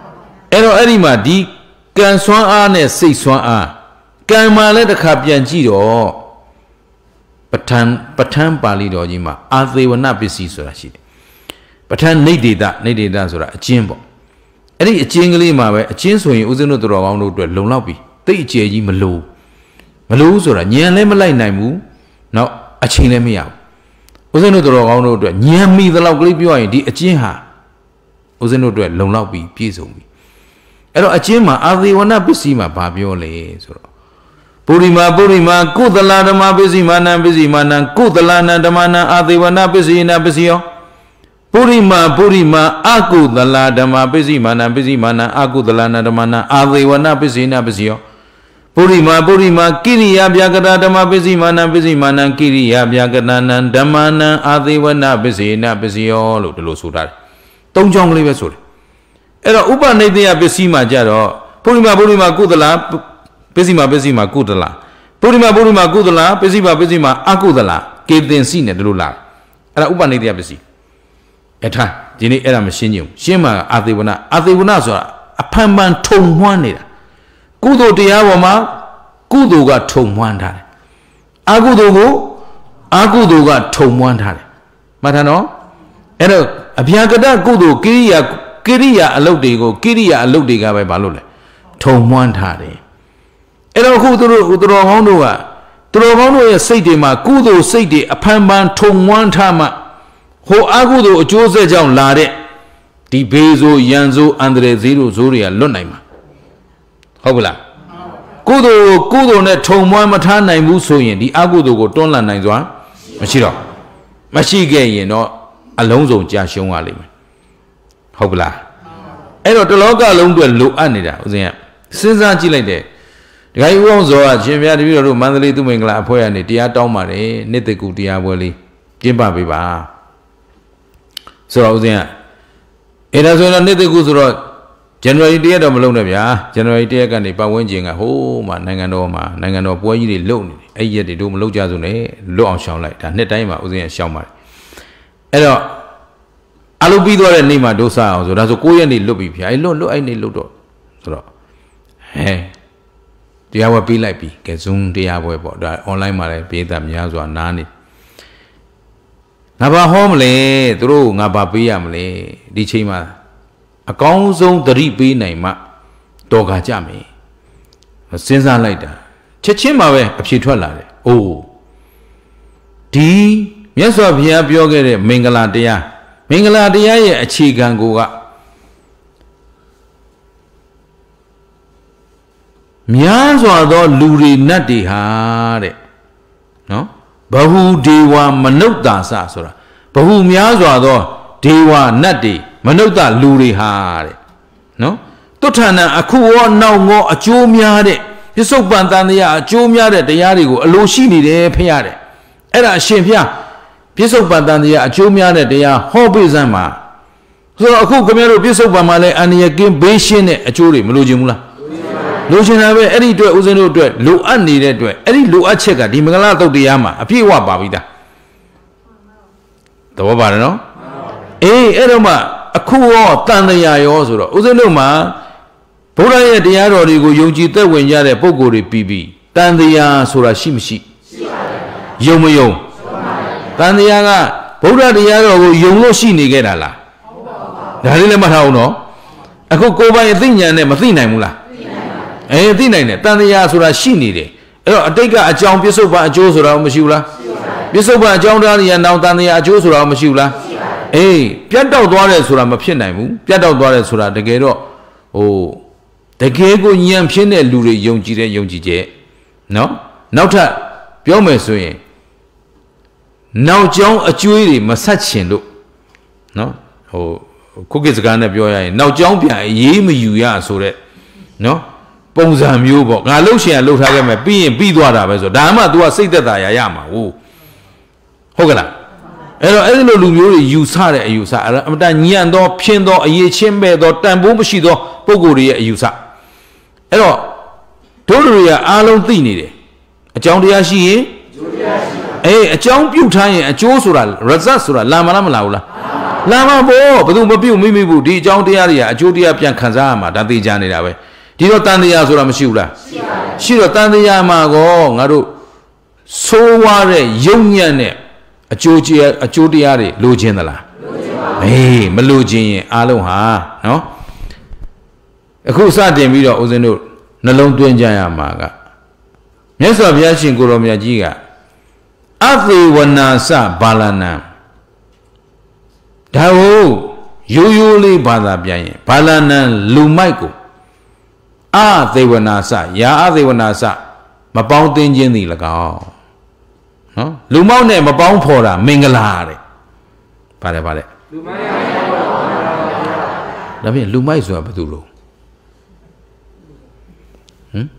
အဲ့တော့အဲ့ဒီမှာဒီကံစွမ်းအားနဲ့စိတ်စွမ်းအားကံမှာလည်းတစ်ခါပြန်ကြည့်တော့ပဋ္ဌာန်းပဋ္ဌာန်းပါဠိတော်ကြီးမှာအာသေဝနပစ္စည်းဆိုတာရှိတယ်ပဋ္ဌာန်းနေဒေတာနေဒေတာဆိုတာအကျဉ်းပေါ့အဲ့ဒီအကျဉ်းကလေးမှာပဲအကျဉ်းဆိုရင်ဦးဇင်းတို့တော်ကောင်းတို့အတွက်လုံလောက်ပြီတိတ်အကျယ်ကြီးမလို့မလို့ဆိုတာညံလည်းမလိုက်နိုင်ဘူးနောက်အချိန်လည်းမရဘူးဦးဇင်းတို့တော်ကောင်းတို့အတွက်ညံမိသလောက်ကလေးပြောရင်ဒီအကျဉ်းဟာဦးဇင်းတို့အတွက်လုံလောက်ပြီပြည့်စုံပြီအဲ့တော့အကျဉ်းမှာအာသေဝနပစ္စည်းမှာဘာပြောလဲဆိုတော့ပုရိမာပုရိမာကုသလဓမ္မပစ္စည်းမာနံပစ္စည်းမာနံကုသလနံဓမ္မနံအာသေဝနပစ္စည်းနာပစ္စည်းယောပုရိမာပုရိမာအကုသလဓမ္မပစ္စည်းမာနံပစ္စည်းမာနံအကုသလနံဓမ္မနံအာသေဝနပစ္စည်းနာပစ္စည်းယောပုရိမာပုရိမာကိရိယာဗျာကတာဓမ္မပစ္စည်းမာနံပစ္စည်းမာနံကိရိယာဗျာကတာနံဓမ္မနံအာသေဝနပစ္စည်းနာပစ္စည်းယောလို့ဒီလိုဆိုတာသုံးချောင်းကလေးပဲဆိုတယ်အဲ့တော့ဥပနိဒေယပစ္စည်းမှာကြတော့ပုရိမာပုရိမာကုသလပစ္စည်းမှာပစ္စည်းမှာကုသလပုရိမာပုရိမာကုသလပစ္စည်းမှာပစ္စည်းမှာအကုသလကေတင်စီနဲ့ဒီလိုလာအဲ့ဒါဥပနိဒေယပစ္စည်းအဲ့ထားဒီနေ့အဲ့ဒါမရှင်းကြဘူးရှင်းမှာအာသေဝနအာသေဝနဆိုတာအဖန်ဖန်ထုံမွှမ်းနေတာကုသိုလ်တရားပေါ်မှာကုသိုလ်ကထုံမွှမ်းထားတယ်အကုသိုလ်ကိုအကုသိုလ်ကထုံမွှမ်းထားတယ်မှတ်ထားနော်အဲ့တော့အဗျာကတကုသိုလ်ကိရိယာကိရိယာအလုပ်တွေကိုကိရိယာအလုပ်တွေကပဲဘာလို့လဲထုံမွှမ်းထားတယ်အဲ့တော့ခုသူတို့သူတော်ကောင်းတို့ကသူတော်ကောင်းတို့ရဲ့စိတ်တွေမှာကုသိုလ်စိတ်တွေအဖန်ဖန်ထုံမွှမ်းထားမှဟိုအကုသိုလ်အကျိုးဆက်ကြောင့်လာတဲ့ဒီဘေးဆိုရန်ဆိုအန္တရာယ်ဈေးတို့ဇိုးတွေကလွတ်နိုင်မှာဟုတ်ပလားကုသိုလ်ကုသိုလ်နဲ့ထုံမွှမ်းမထားနိုင်ဘူးဆိုရင်ဒီအကုသိုလ်ကိုတွန်းလှန်နိုင်စွာမရှိတော့မရှိခဲ့ရင်တော့အလုံးစုံကြာရှုံးရလိမ့်မယ်ဟုတ်ပလားအဲ့တော့တလောကလုံးအတွက်လိုအပ်နေတာဦးဇင်းကစဉ်းစားကြည့်လိုက်တယ်ဒကာကြီးဦးအောင်စောကရှင်ပြတပည့်တော်တို့မန္တလေးသူမင်္ဂလာအဖွဲ့ကနေတရားတောင်းပါတယ်နှစ်တကူတရားပွဲလေးကျင်းပပေးပါဆိုတော့ဦးဇင်းကအဲ့ဒါဆိုရင်တော့နှစ်တကူဆိုတော့ဇန်နဝါရီတရက်တော့မလုပ်နဲ့ဗျာဇန်နဝါရီတရက်ကနေပတ်ဝန်းကျင်ကဟိုးမှာနိုင်ငံတော်မှာနိုင်ငံတော်ပွဲကြီးတွေလုပ်နေတယ်အဲ့ရက်တွေတို့မလုပ်ကြစုနဲ့လွတ်အောင်ရှောင်လိုက်ဒါနှစ်တိုင်းမှာဦးဇင်းကရှောင်ပါတယ်အဲ့တော့အလုပ်ပြီးသွားတဲ့နေ့မှာဒုစအောင်ဆိုဒါဆိုကိုးရက်နေ့လွတ်ပြီဗျာအဲ့လွတ်လွတ်အဲ့နေ့လွတ်တော့ဆိုတော့ဟဲတရားပွဲပြီးလိုက်ပြီကဲ Zoom တရားပွဲပေါ့ဒါ online မှာလည်းပြည်သက်များစွာနားနေငါဘာဟောမလဲသူတို့ငါဘာပေးရမလဲဒီချိန်မှာအကောင်းဆုံးသတိပေးနိုင်မှတော်ခါကြမယ်စဉ်းစားလိုက်တာချက်ချင်းမှာပဲအဖြေထွက်လာတယ်အိုးဒီမြတ်စွာဘုရားပြောခဲ့တဲ့မင်္ဂလာတရားမင်္ဂလာတရားရဲ့အခြေခံကိုကများစွာသောလူတွေနတ်တွေဟာတဲ့နော်ဘဟုဒေဝမနုဿာစဆိုတာဘဟုများစွာသောဒေဝနတ်တွေမနုဿလူတွေဟာတဲ့နော်တုဋ္ဌာဏအခုရောနောက်ငေါအကျိုးများတဲ့ပြစ္ဆုတ်ပန်တန်တရားအကျိုးများတဲ့တရားတွေကိုအလိုရှိနေတယ်ဖျားတယ်အဲ့ဒါအရှင်ဖျားပြစ္ဆုတ်ပန်တန်တရားအကျိုးများတဲ့တရားဟောပေးစမ်းပါဆိုတော့အခုခင်ဗျားတို့ပြစ္ဆုတ်ပန်မှာလဲအန္တရာယ်ကင်းဘေးရှင်းတဲ့အကျိုးတွေမလိုချင်ဘူးလားလိုချင်တာပဲအဲ့ဒီအတွက်ဦးဇင်းတို့အတွက်လိုအပ်နေတဲ့အတွက်အဲ့ဒီလိုအပ်ချက်ကဒီမင်္ဂလာတုတ်တရားမှာအပြည့်အဝပါပြီးသားသဘောပါတယ်နော်အေးအဲ့တော့မှအခုရောတန်တရားရောဆိုတော့ဦးဇင်းတို့မှာဘုရားရဲ့တရားတော်တွေကိုယုံကြည်သက်ဝင်ကြတဲ့ပုဂ္ဂိုလ်တွေပြီးပြီးတန်တရားဆိုတာရှိမရှိရှိပါတယ်ယုံမယုံတန်တရားကဘုရားတရားတော်ကိုယုံလို့ရှိနေခဲ့တာလားဟုတ်ပါဘူးဒါလေးလည်းမှတ်ထားအောင်နော်အခုကိုယ်ပိုင်အသိဉာဏ်နဲ့မသိနိုင်ဘူးလားအေးသိနိုင်တယ်တန်တရားဆိုတာရှိနေတယ်အဲ့တော့အတိတ်ကအကြောင်းပြစ္ဆုတ်ပန်အကျိုးဆိုတာမရှိဘူးလားပြစ္ဆုတ်ပန်အကြောင်းတရားတွေနောင်တန်တရားအကျိုးဆိုတာမရှိဘူးလားအေးပြတ်တောက်သွားတယ်ဆိုတာမဖြစ်နိုင်ဘူးပြတ်တောက်သွားတယ်ဆိုတာတကယ်တော့ဟိုတကယ်ကိုဉာဏ်ဖြစ်တဲ့လူတွေယုံကြည်တဲ့ယုံကြည်ချက်နော်နောက်ထပ်ပြောမယ်ဆိုရင်နောက်ကြောင်းအကျွေးတွေမဆက်ချင်လို့နော်ဟိုခုကိစကားနဲ့ပြောရရင်နောက်ကြောင်းပြန်အေးမယူရဆိုတဲ့နော်ပုံစံမျိုးပေါ့ငါလှုပ်ရှင်ကလှုပ်ထားခဲ့မယ်ပြီးရင်ပြီးသွားတာပဲဆိုဒါမှ तू ကစိတ်သက်သာရရမှာဟုတ်ဟုတ်ကလားအဲ့တော့အဲ့ဒီလိုလူမျိုးတွေယူဆတဲ့အယူဆအမတန်ညံ့သောဖြင်းသောအရေးချင်းမဲ့သောတန်ဖိုးမရှိသောပုဂ္ဂိုလ်တွေရဲ့အယူဆအဲ့တော့တို့လူတွေကအားလုံးသိနေတယ်အကြောင်းတရားရှိရင်အကျိုးတရားရှိပါအေးအကြောင်းပြုတ်ထားရင်အကျိုးဆိုတာ result ဆိုတာလာမလားမလာဘူးလားလာမှာပေါ့ဘယ်သူမပြုတ်မိမိဘူးဒီအကြောင်းတရားတွေကအကျိုးတရားပြန်ခံစားရမှာဒါသိကြနေတာပဲဒီတော့တန်တရားဆိုတာမရှိဘူးလားရှိတော့တန်တရားမှာကောငါတို့ဆိုးဝါးတဲ့ယုံညံ့တဲ့အကျိုးတရားအကျိုးတရားတွေလိုချင်သလားအေးမလိုချင်ရင်အားလုံးဟာနော်အခုစတင်ပြီးတော့ဦးဇင်းတို့နှလုံးသွင်းကြရမှာကမြတ်စွာဘုရားရှင်ကိုရောမြတ်ကြီးကအသေဝနာစဘာလနံဒါကိုရိုးရိုးလေးဘာသာပြန်ရင်ဘာလနံလူမိုက်ကိုအသေဝနာစယာအသေဝနာစမပေါင်းသိခြင်းသည်၎င်းနော်လူမောက်နဲ့မပေါင်းဖော်တာမင်္ဂလာတဲ့ဗါတယ်ဗါတယ်လူမိုက်ရဒါဖြင့်လူမိုက်ဆိုတာဘာလို့လို့ဟမ်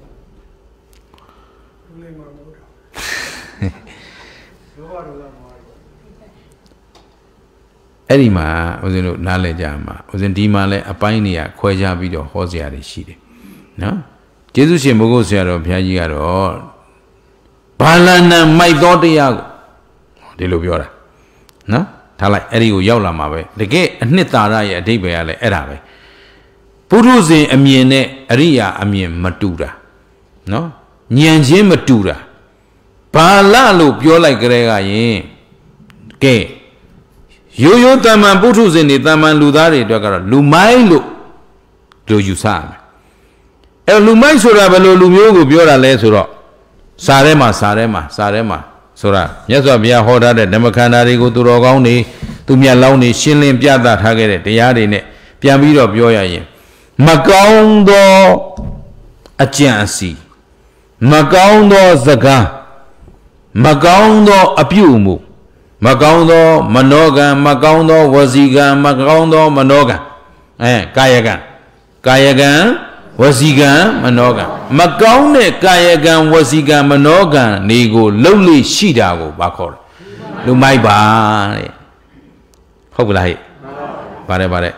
အဲ့ဒီမှာဦးဇင်းတို့နားလည်ကြမှာဦးဇင်းဒီမှာလဲအပိုင်းနေရခွဲခြားပြီးတော့ဟောစရာတွေရှိတယ်နော်ကျေးဇူးရှင်ဘုဂုတ်ဆရာတော်ဘုရားကြီးကတော့ဘာလနံမိုက်တော်တရားကိုဒီလိုပြောတာနော်ထားလိုက်အဲ့ဒီကိုရောက်လာမှာပဲတကယ်အနှစ်သာရရဲ့အဓိပ္ပာယ်ကလည်းအဲ့ဒါပဲပုထုဇဉ်အမြင်နဲ့အရိယာအမြင်မတူတာနော်ဉာဏ်ချင်းမတူတာဘာလလို့ပြောလိုက်ကြတဲ့ကရင်ကဲရိုးရိုးတမန်ပုထုဇဉ်တွေတမန်လူသားတွေအတွက်ကတော့လူမိုင်းလို့တို့ယူဆရမယ်အဲလူမိုက်ဆိုတာဘယ်လိုလူမျိုးကိုပြောတာလဲဆိုတော့စာထဲမှာစာထဲမှာစာထဲမှာဆိုတာမြတ်စွာဘုရားဟောထားတဲ့ဓမ္မခန္ဓာတွေကိုသူတော်ကောင်းတွေသူမြတ်လောင်းတွေရှင်းလင်းပြသထားခဲ့တဲ့တရားတွေနဲ့ပြန်ပြီးတော့ပြောရရင်မကောင်းသောအကျင့်အစီမကောင်းသောစကားမကောင်းသောအပြုအမူမကောင်းသောမနောကံမကောင်းသောဝစီကံမကောင်းသောမနောကံအဲကာယကံကာယကံဝစီကံမနောကံမကောင်းတဲ့ကာယကံဝစီကံမနောကံနေကိုလုံလို့ရှိတာကိုဘာခေါ်လဲလူမိုက်ပါတဲ့ဟုတ်ကလားဟဲ့ပါတယ်ပါတယ်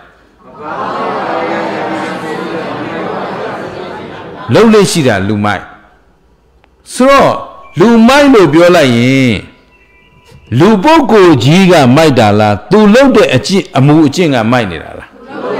လုံလို့ရှိတာလူမိုက်ဆိုတော့လူမိုက်လို့ပြောလိုက်ရင်လူပုဂ္ဂိုလ်ကြီးကမိုက်တာလားသူလုပ်တဲ့အကျင့်အမှုအကျင့်ကမိုက်နေတာလား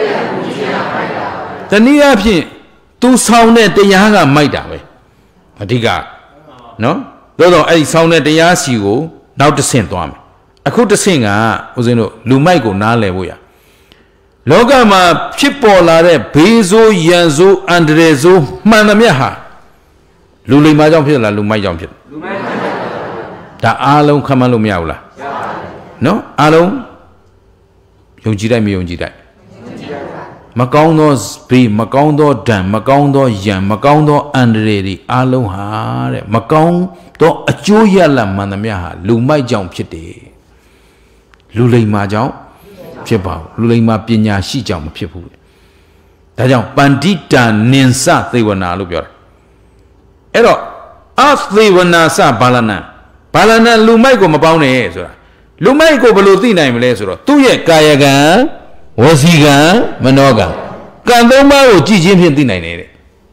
တနည်းအားဖြင့်သူဆောင်တဲ့တရားကမိုက်တာပဲအဓိကနော်သို့တော့အဲ့ဒီဆောင်တဲ့တရားစီကိုနောက်တစ်ဆင့်သွားမယ်အခုတစ်ဆင့်ကဦးဇင်းတို့လူမိုက်ကိုနားလည်ဖို့ရလောကမှာဖြစ်ပေါ်လာတဲ့ဘေးဆိုးရန်ဆိုးအန္တရာယ်ဆိုးမှန်သမျှဟာလူလိမ္မာကြောင့်ဖြစ်လားလူမိုက်ကြောင့်ဖြစ်လူမိုက်ဒါအားလုံးခံမလို့မရဘူးလားနော်အားလုံးယုံကြည်တိုက်မယုံကြည်တိုက်မကောင်းသောဘေးမကောင်းသောဒဏ်မကောင်းသောရန်မကောင်းသောအန္တရာယ်တွေအားလုံးဟာတဲ့မကောင်းသောအကျိုးရလဒ်မှန်သမျှဟာလူမိုက်ကြောင့်ဖြစ်တယ်လူလိမ္မာကြောင့်ဖြစ်ပါဘူးလူလိမ္မာပညာရှိကြောင့်မဖြစ်ဘူးဒါကြောင့်ပန္တိတာနင်စသေဝနာလို့ပြောတာအဲ့တော့အသေဝနာစဘာလနာဘာလနာလူမိုက်ကိုမပေါင်းနဲ့ဆိုတာလူမိုက်ကိုဘယ်လိုသိနိုင်မလဲဆိုတော့သူ့ရဲ့ကာယကံဝစီကံမနောကံကံသုံးပါးကိုကြည်ချင်းဖြင့်သိနိုင်တယ်တဲ့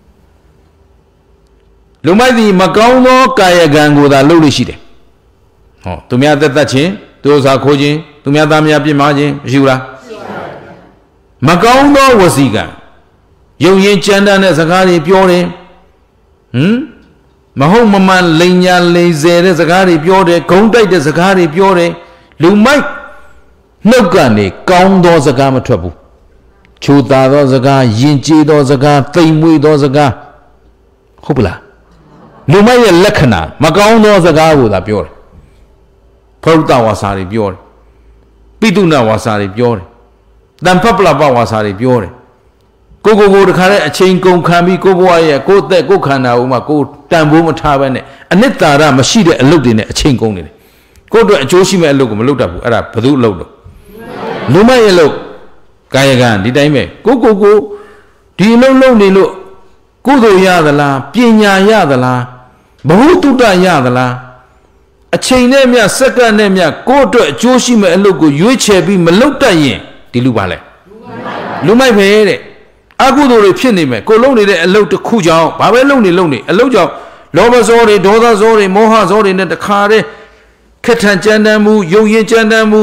လူမိုက်ဒီမကောင်းသောကာယကံကိုသာလုပ်လို့ရှိတယ်ဟောသူများသက်သက်ချင်းသူဥစ္စာခိုးခြင်းသူများသားများပြစ်မှားခြင်းမရှိဘူးလားမကောင်းသောဝစီကံယုံရင်ကြမ်းတမ်းတဲ့စကားတွေပြောတယ်ဟမ်မဟုတ်မမှန်လိန်ညာလိန်ဆယ်တဲ့စကားတွေပြောတယ်ဂုံတိုက်တဲ့စကားတွေပြောတယ်လူမိုက်နှုတ်ကနေကောင်းသောစကားမထွက်ဘူးချိုသာသောစကားယဉ်ကျေးသောစကားသိမ်မွေ့သောစကားဟုတ်ပလားလူမိုက်ရဲ့လက္ခဏာမကောင်းသောစကားကိုသာပြောတယ်ဖုဒ္ဓဝါစာတွေပြောတယ်ပိတုဏဝါစာတွေပြောတယ်တန်ဖပလပဝါစာတွေပြောတယ်ကိုကိုကိုတခါတည်းအချိန်ကုန်ခံပြီးကိုဘဝရဲ့ကိုယ်သက်ကိုယ်ခန္ဓာဦးမှာကိုတန်ဖိုးမထားဘဲနဲ့အနှစ်သာရမရှိတဲ့အလုပ်တွေနဲ့အချိန်ကုန်နေတယ်ကိုယ့်အတွက်အကျိုးရှိမဲ့အလုပ်ကိုမလုပ်တတ်ဘူးအဲ့ဒါဘယ်သူအလုပ်တော့လူမိုက်ရဲ့အလုပ်ကာယကံဒီတိုင်းပဲကိုကိုကိုဒီအလုပ်လုပ်နေလို့ကုသိုလ်ရသလားပညာရသလားဘဝတုတ္တရသလားအချိန်နဲ့မြစက္ကန့်နဲ့မြကိုယ့်အတွက်အကျိုးရှိမဲ့အလုပ်ကိုရွေးချယ်ပြီးမလုပ်တတ်ရင်ဒီလူပါလဲလူမိုက်ပဲတဲ့အကုသိုလ်တွေဖြစ်နေမယ်ကိုလုံးနေတဲ့အလုပ်တစ်ခုကြောင့်ဘာပဲလုပ်နေလုပ်နေအလုပ်ကြောင့်လောဘဇောတွေဒေါသဇောတွေမောဟဇောတွေနဲ့တခါတည်းခက်ထန်ကြမ်းတမ်းမှုယုံရင်ကြမ်းတမ်းမှု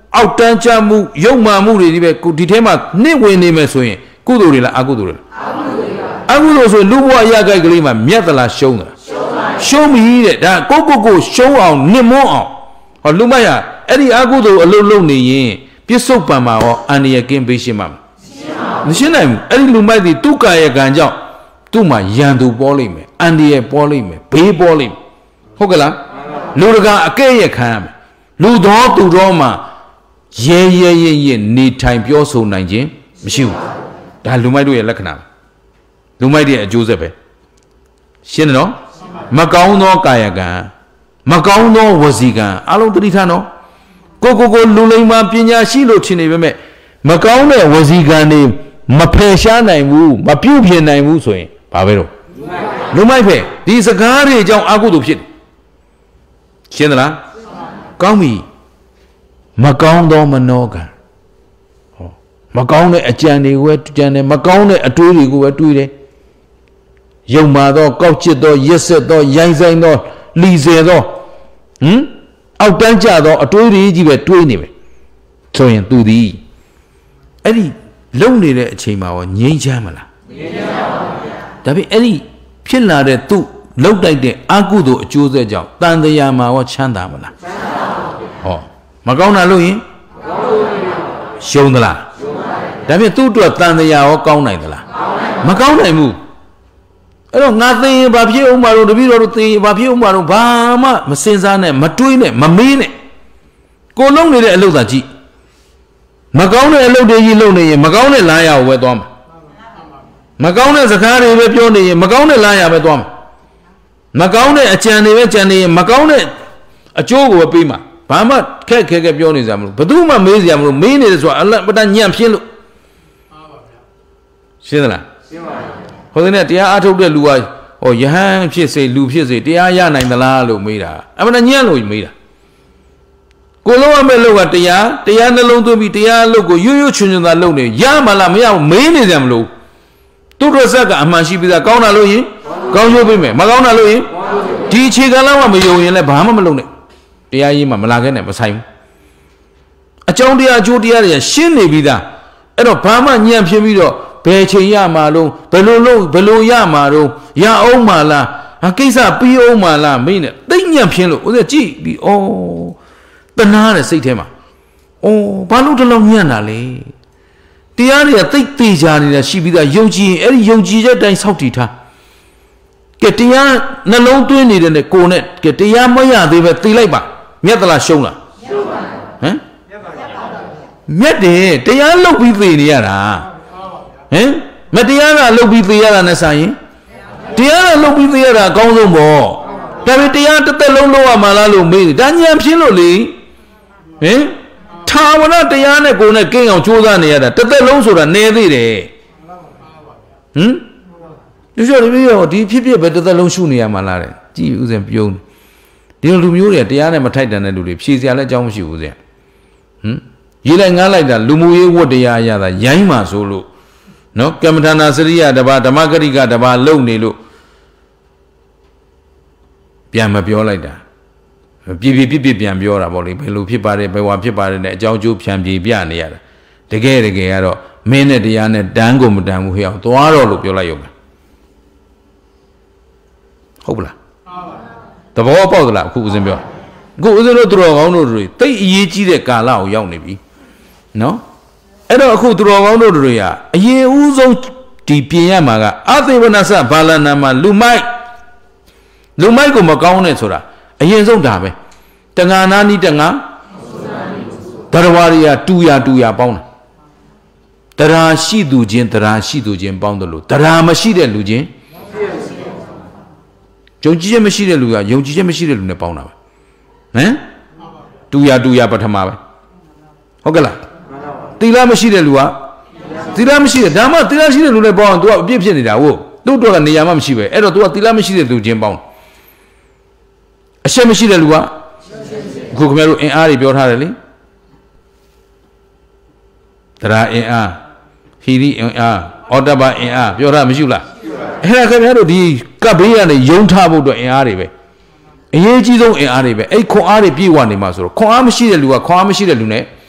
အောက်တန်းချမှုရုပ်မာမှုတွေဒီပဲဒီထဲမှာနှိမ့်ဝင်နေမယ်ဆိုရင်ကုသိုလ်တွေလားအကုသိုလ်တွေလားအကုသိုလ်ဆိုလူဘဝရကြိုက်ကလေးမှာမြတ်သလားရှုံးသလားရှုံးပြီတဲ့ဒါကိုကိုကိုရှုံးအောင်နစ်မွန်းအောင်ဟောလူမိုက်ရအဲ့ဒီအကုသိုလ်အလုံးလုံးနေရင်ပြစ္ဆုတ်ပံမှာဟောအန္တရာယ်ကင်းပေးရှင်းမှာမရှင်းနိုင်ဘူးအဲ့ဒီလူမိုက်ဒီသူ့ကာယကံကြောင့်သူ့မှာရန်သူပေါ်လိမ့်မယ်အန္တရာယ်ပေါ်လိမ့်မယ်ဘေးပေါ်လိမ့်မယ်ဟုတ်ကလားလူတကာအကဲ့ရဲ့ခံရမယ်လူတော်သူတော်မှာရဲရဲရဲရဲနေထိုင်ပြောဆိုနိုင်ခြင်းမရှိဘူးဒါလူမိုက်တို့ရဲ့လက္ခဏာလူမိုက်တွေရဲ့အကျိုးဆက်ပဲရှင်းတယ်နော်မကောင်းသောကာယကံမကောင်းသောဝစီကံအလုံးတတိထားနော်ကိုကိုကိုလူလိမ္မာပညာရှိလို့ထင်နေပေမဲ့မကောင်းတဲ့ဝစီကံတွေမဖယ်ရှားနိုင်ဘူးမပြုတ်ပြင်နိုင်ဘူးဆိုရင်ဘာပဲတော့လူမိုက်ပဲဒီစကားတွေအကြောင်းအကုသိုလ်ဖြစ်တယ်ရှင်းသလားကောင်းပြီမကောင်းသောမနောကံဟောမကောင်းတဲ့အကြံတွေကိုပဲကြံတယ်မကောင်းတဲ့အတွေးတွေကိုပဲတွေးတယ်ယုံမာသောကောက်ချစ်သောရက်ဆက်သောရိုင်းဆိုင်သောလီဆယ်သောဟမ်အောက်တန်းကျသောအတွေးတွေကြီးပဲတွေးနေပဲဆိုရင်သူသည်အဲ့ဒီလုံနေတဲ့အချိန်မှာရောငြိမ်းချမ်းမလားငြိမ်းချမ်းပါဗျာဒါပေမဲ့အဲ့ဒီဖြစ်လာတဲ့သူ့လှုပ်တိုက်တဲ့အကုသိုလ်အကျိုးဆက်ကြောင့်တန်တရားမှာရောချမ်းသာမလားချမ်းသာပါဗျာဟောမကောင်းတာလို့ရင်မကောင်းဘူးဗျာရှုံးသလားရှုံးပါတယ်ဒါပေမဲ့သူ့အတွက်တန်တရားရောကောင်းနိုင်သလားမကောင်းနိုင်ဘူးအဲ့တော့ငါသိရင်ဘာဖြစ်အောင်မှာတော့တပည့်တော်တို့သိရင်ဘာဖြစ်အောင်မှာတော့ဘာမှမစင်စားနဲ့မတွေးနဲ့မမေးနဲ့ကိုလုံးနေတဲ့အလုပ်သာကြည့်မကောင်းတဲ့အလုပ်တွေကြီးလုပ်နေရင်မကောင်းတဲ့လားရကိုပဲသွားမှာမကောင်းတဲ့စကားတွေပဲပြောနေရင်မကောင်းတဲ့လားရပဲသွားမှာမကောင်းတဲ့အကြံတွေပဲကြံနေရင်မကောင်းတဲ့အကျိုးကိုပဲပေးမှာဘာမှခက်ခဲခဲပြောနေစရာမလိုဘယ်သူမှမေးစရာမလိုမေးနေတယ်ဆိုတာအလတ်ပတညံ့ဖြစ်လို့ရှင်းသလားရှင်းပါပြီဟိုတဲ့နဲ့တရားအားထုတ်တဲ့လူကဟောယဟန်ဖြစ်စေလူဖြစ်စေတရားရနိုင်သလားလို့မေးတာအမှန်ညံ့လို့မေးတာကိုလုံးဝမဲ့လို့ကတရားတရားနှလုံးသွင်းပြီးတရားလို့ကိုရွရွချွန်ချွန်သာလုပ်နေရမလားမရဘူးမေးနေတယ်မလို့သူတို့ဇက်ကအမှန်ရှိပြီးသားကောင်းတာလို့ရင်ကောင်းကျိုးပေးမယ်မကောင်းတာလို့ရင်ဒီအခြေခံလောက်မှမယုံရင်လည်းဘာမှမလုပ်နဲ့တရားရေးမှမလာခဲ့နဲ့မဆိုင်ဘူးအကြောင်းတရားအကျိုးတရားတွေရှင်းနေပြီးသားအဲ့တော့ဘာမှညံ့ဖြစ်ပြီးတော့ဘယ်ချိန်ရမှာလို့ဘယ်လိုလုပ်ဘယ်လိုရမှာတော့ရအောင်မလားဟာကိစ္စပြီးအောင်မလားမင်းနဲ့သိညံ့ဖြစ်လို့ဦးဇက်ကြည့်ပြီးဩတနာတဲ့စိတ်ထဲမှာဩဘာလို့တလုံးညံ့တာလဲတရားတွေကသိသေးကြနေတာရှိပြီးသားယုံကြည်ရင်အဲ့ဒီယုံကြည်ချက်တိုင်းဆောက်တည်ထားကဲတရားနှလုံးသွင်းနေတဲ့နဲ့ကိုယ်နဲ့ကဲတရားမရသေးပဲသိလိုက်ပါမြတ်သလားရှုံးလားရှုံးပါဟမ်မြတ်တယ်တရားလုပ်ပြီးသိနေရတာဟမ်မတရားကလုပ်ပြီးသိရတာနဲ့ဆိုင်ရင်တရားကလုပ်ပြီးသိရတာအကောင်းဆုံးပေါ့ဒါပေမဲ့တရားတစ်သက်လုံးလုပ်ရမှာလားလို့မေးတယ်ဒါညံဖြစ်လို့လေဟင်ထာဝရတရားနဲ့ကိုယ်နဲ့ကင်းအောင်ကြိုးစားနေရတာတစ်သက်လုံးဆိုတာနည်းသေးတယ်ဟမ်ဒီလိုဒီလိုဒီဖြစ်ဖြစ်ပဲတစ်သက်လုံးရှုနေရမှာလားတဲ့ကြည့်ဥစဉ်ပြုံးဒီလိုလူမျိုးတွေတရားနဲ့မထိုက်တန်တဲ့လူတွေဖြေစရာလည်းအကြောင်းမရှိဘူးဥစဉ်ဟမ်ရေးလိုက်ငားလိုက်တာလူမှုရေးဝတ်တရားရတာရိုင်းမှဆိုလို့နော်ကမ္မထာနာစရိယတပါဓမ္မဂရိကတပါလုံနေလို့ပြန်မပြောလိုက်တာပြပြပြပြပြန်ပြောတာပေါ့လေဘယ်လိုဖြစ်ပါတယ်ဘယ်ဝါဖြစ်ပါတယ်နဲ့အကြောင်းကျိုးဖြန်ပြေပြနေရတာတကယ်တကယ်ကတော့မင်းနဲ့တရားနဲ့တန်းကိုမတန်းဘူးဟဲ့အောင်သွားတော့လို့ပြောလိုက်ရုံပဲဟုတ်ပလားတဘောပေါက်သလားအခုဦးဇင်းပြောအခုဦးဇင်းတို့သူတော်ကောင်းတို့တွေတိတ်အရေးကြီးတဲ့ကာလကိုရောက်နေပြီနော်အဲ့တော့အခုသူတော်ကောင်းတို့တွေကအရင်ဦးဆုံးဒီပြင်ရမှာကအသေဝနသဘာလနာမှာလူမိုက်လူမိုက်ကိုမကောင်းနဲ့ဆိုတာအရင်ဆုံးဒါပဲတငါနာနီးတငါတရဝရိယတူရတူရပေါင်းတာတရားရှိသူချင်းတရားရှိသူချင်းပေါင်းတယ်လို့တရားမရှိတဲ့လူချင်းယုံကြည်ချက်မရှိတဲ့လူကယုံကြည်ချက်မရှိတဲ့လူနဲ့ပေါင်းတာပဲဟမ်တူရတူရပထမပဲဟုတ်ကဲ့လားသီလမရှိတဲ့လူကသီလမရှိတဲ့ဒါမှသီလရှိတဲ့လူနဲ့ပေါင်းအောင် तू ကအပြစ်ဖြစ်နေတာဟုတ်သူ့တော့ကနေရာမှမရှိပဲအဲ့တော့ तू ကသီလမရှိတဲ့လူချင်းပေါင်းအရှက်မရှိတဲ့လူကအခုခင်ဗျားတို့အင်အားတွေပြောထားတယ်လေတရားအင်အားဟီရီအင်အားအော်တဘအင်အားပြောထားမရှိဘူးလားအဲ့ဒါခင်ဗျားတို့ဒီကပ်ဘေးကနေယုံထားဖို့အတွက်အင်အားတွေပဲအရေးကြီးဆုံးအင်အားတွေပဲအဲ့ခွန်အားတွေပြည့်ဝနေမှာဆိုတော့ခွန်အားမရှိတဲ့လူကခွန်အားမရှိတဲ့လူနဲ့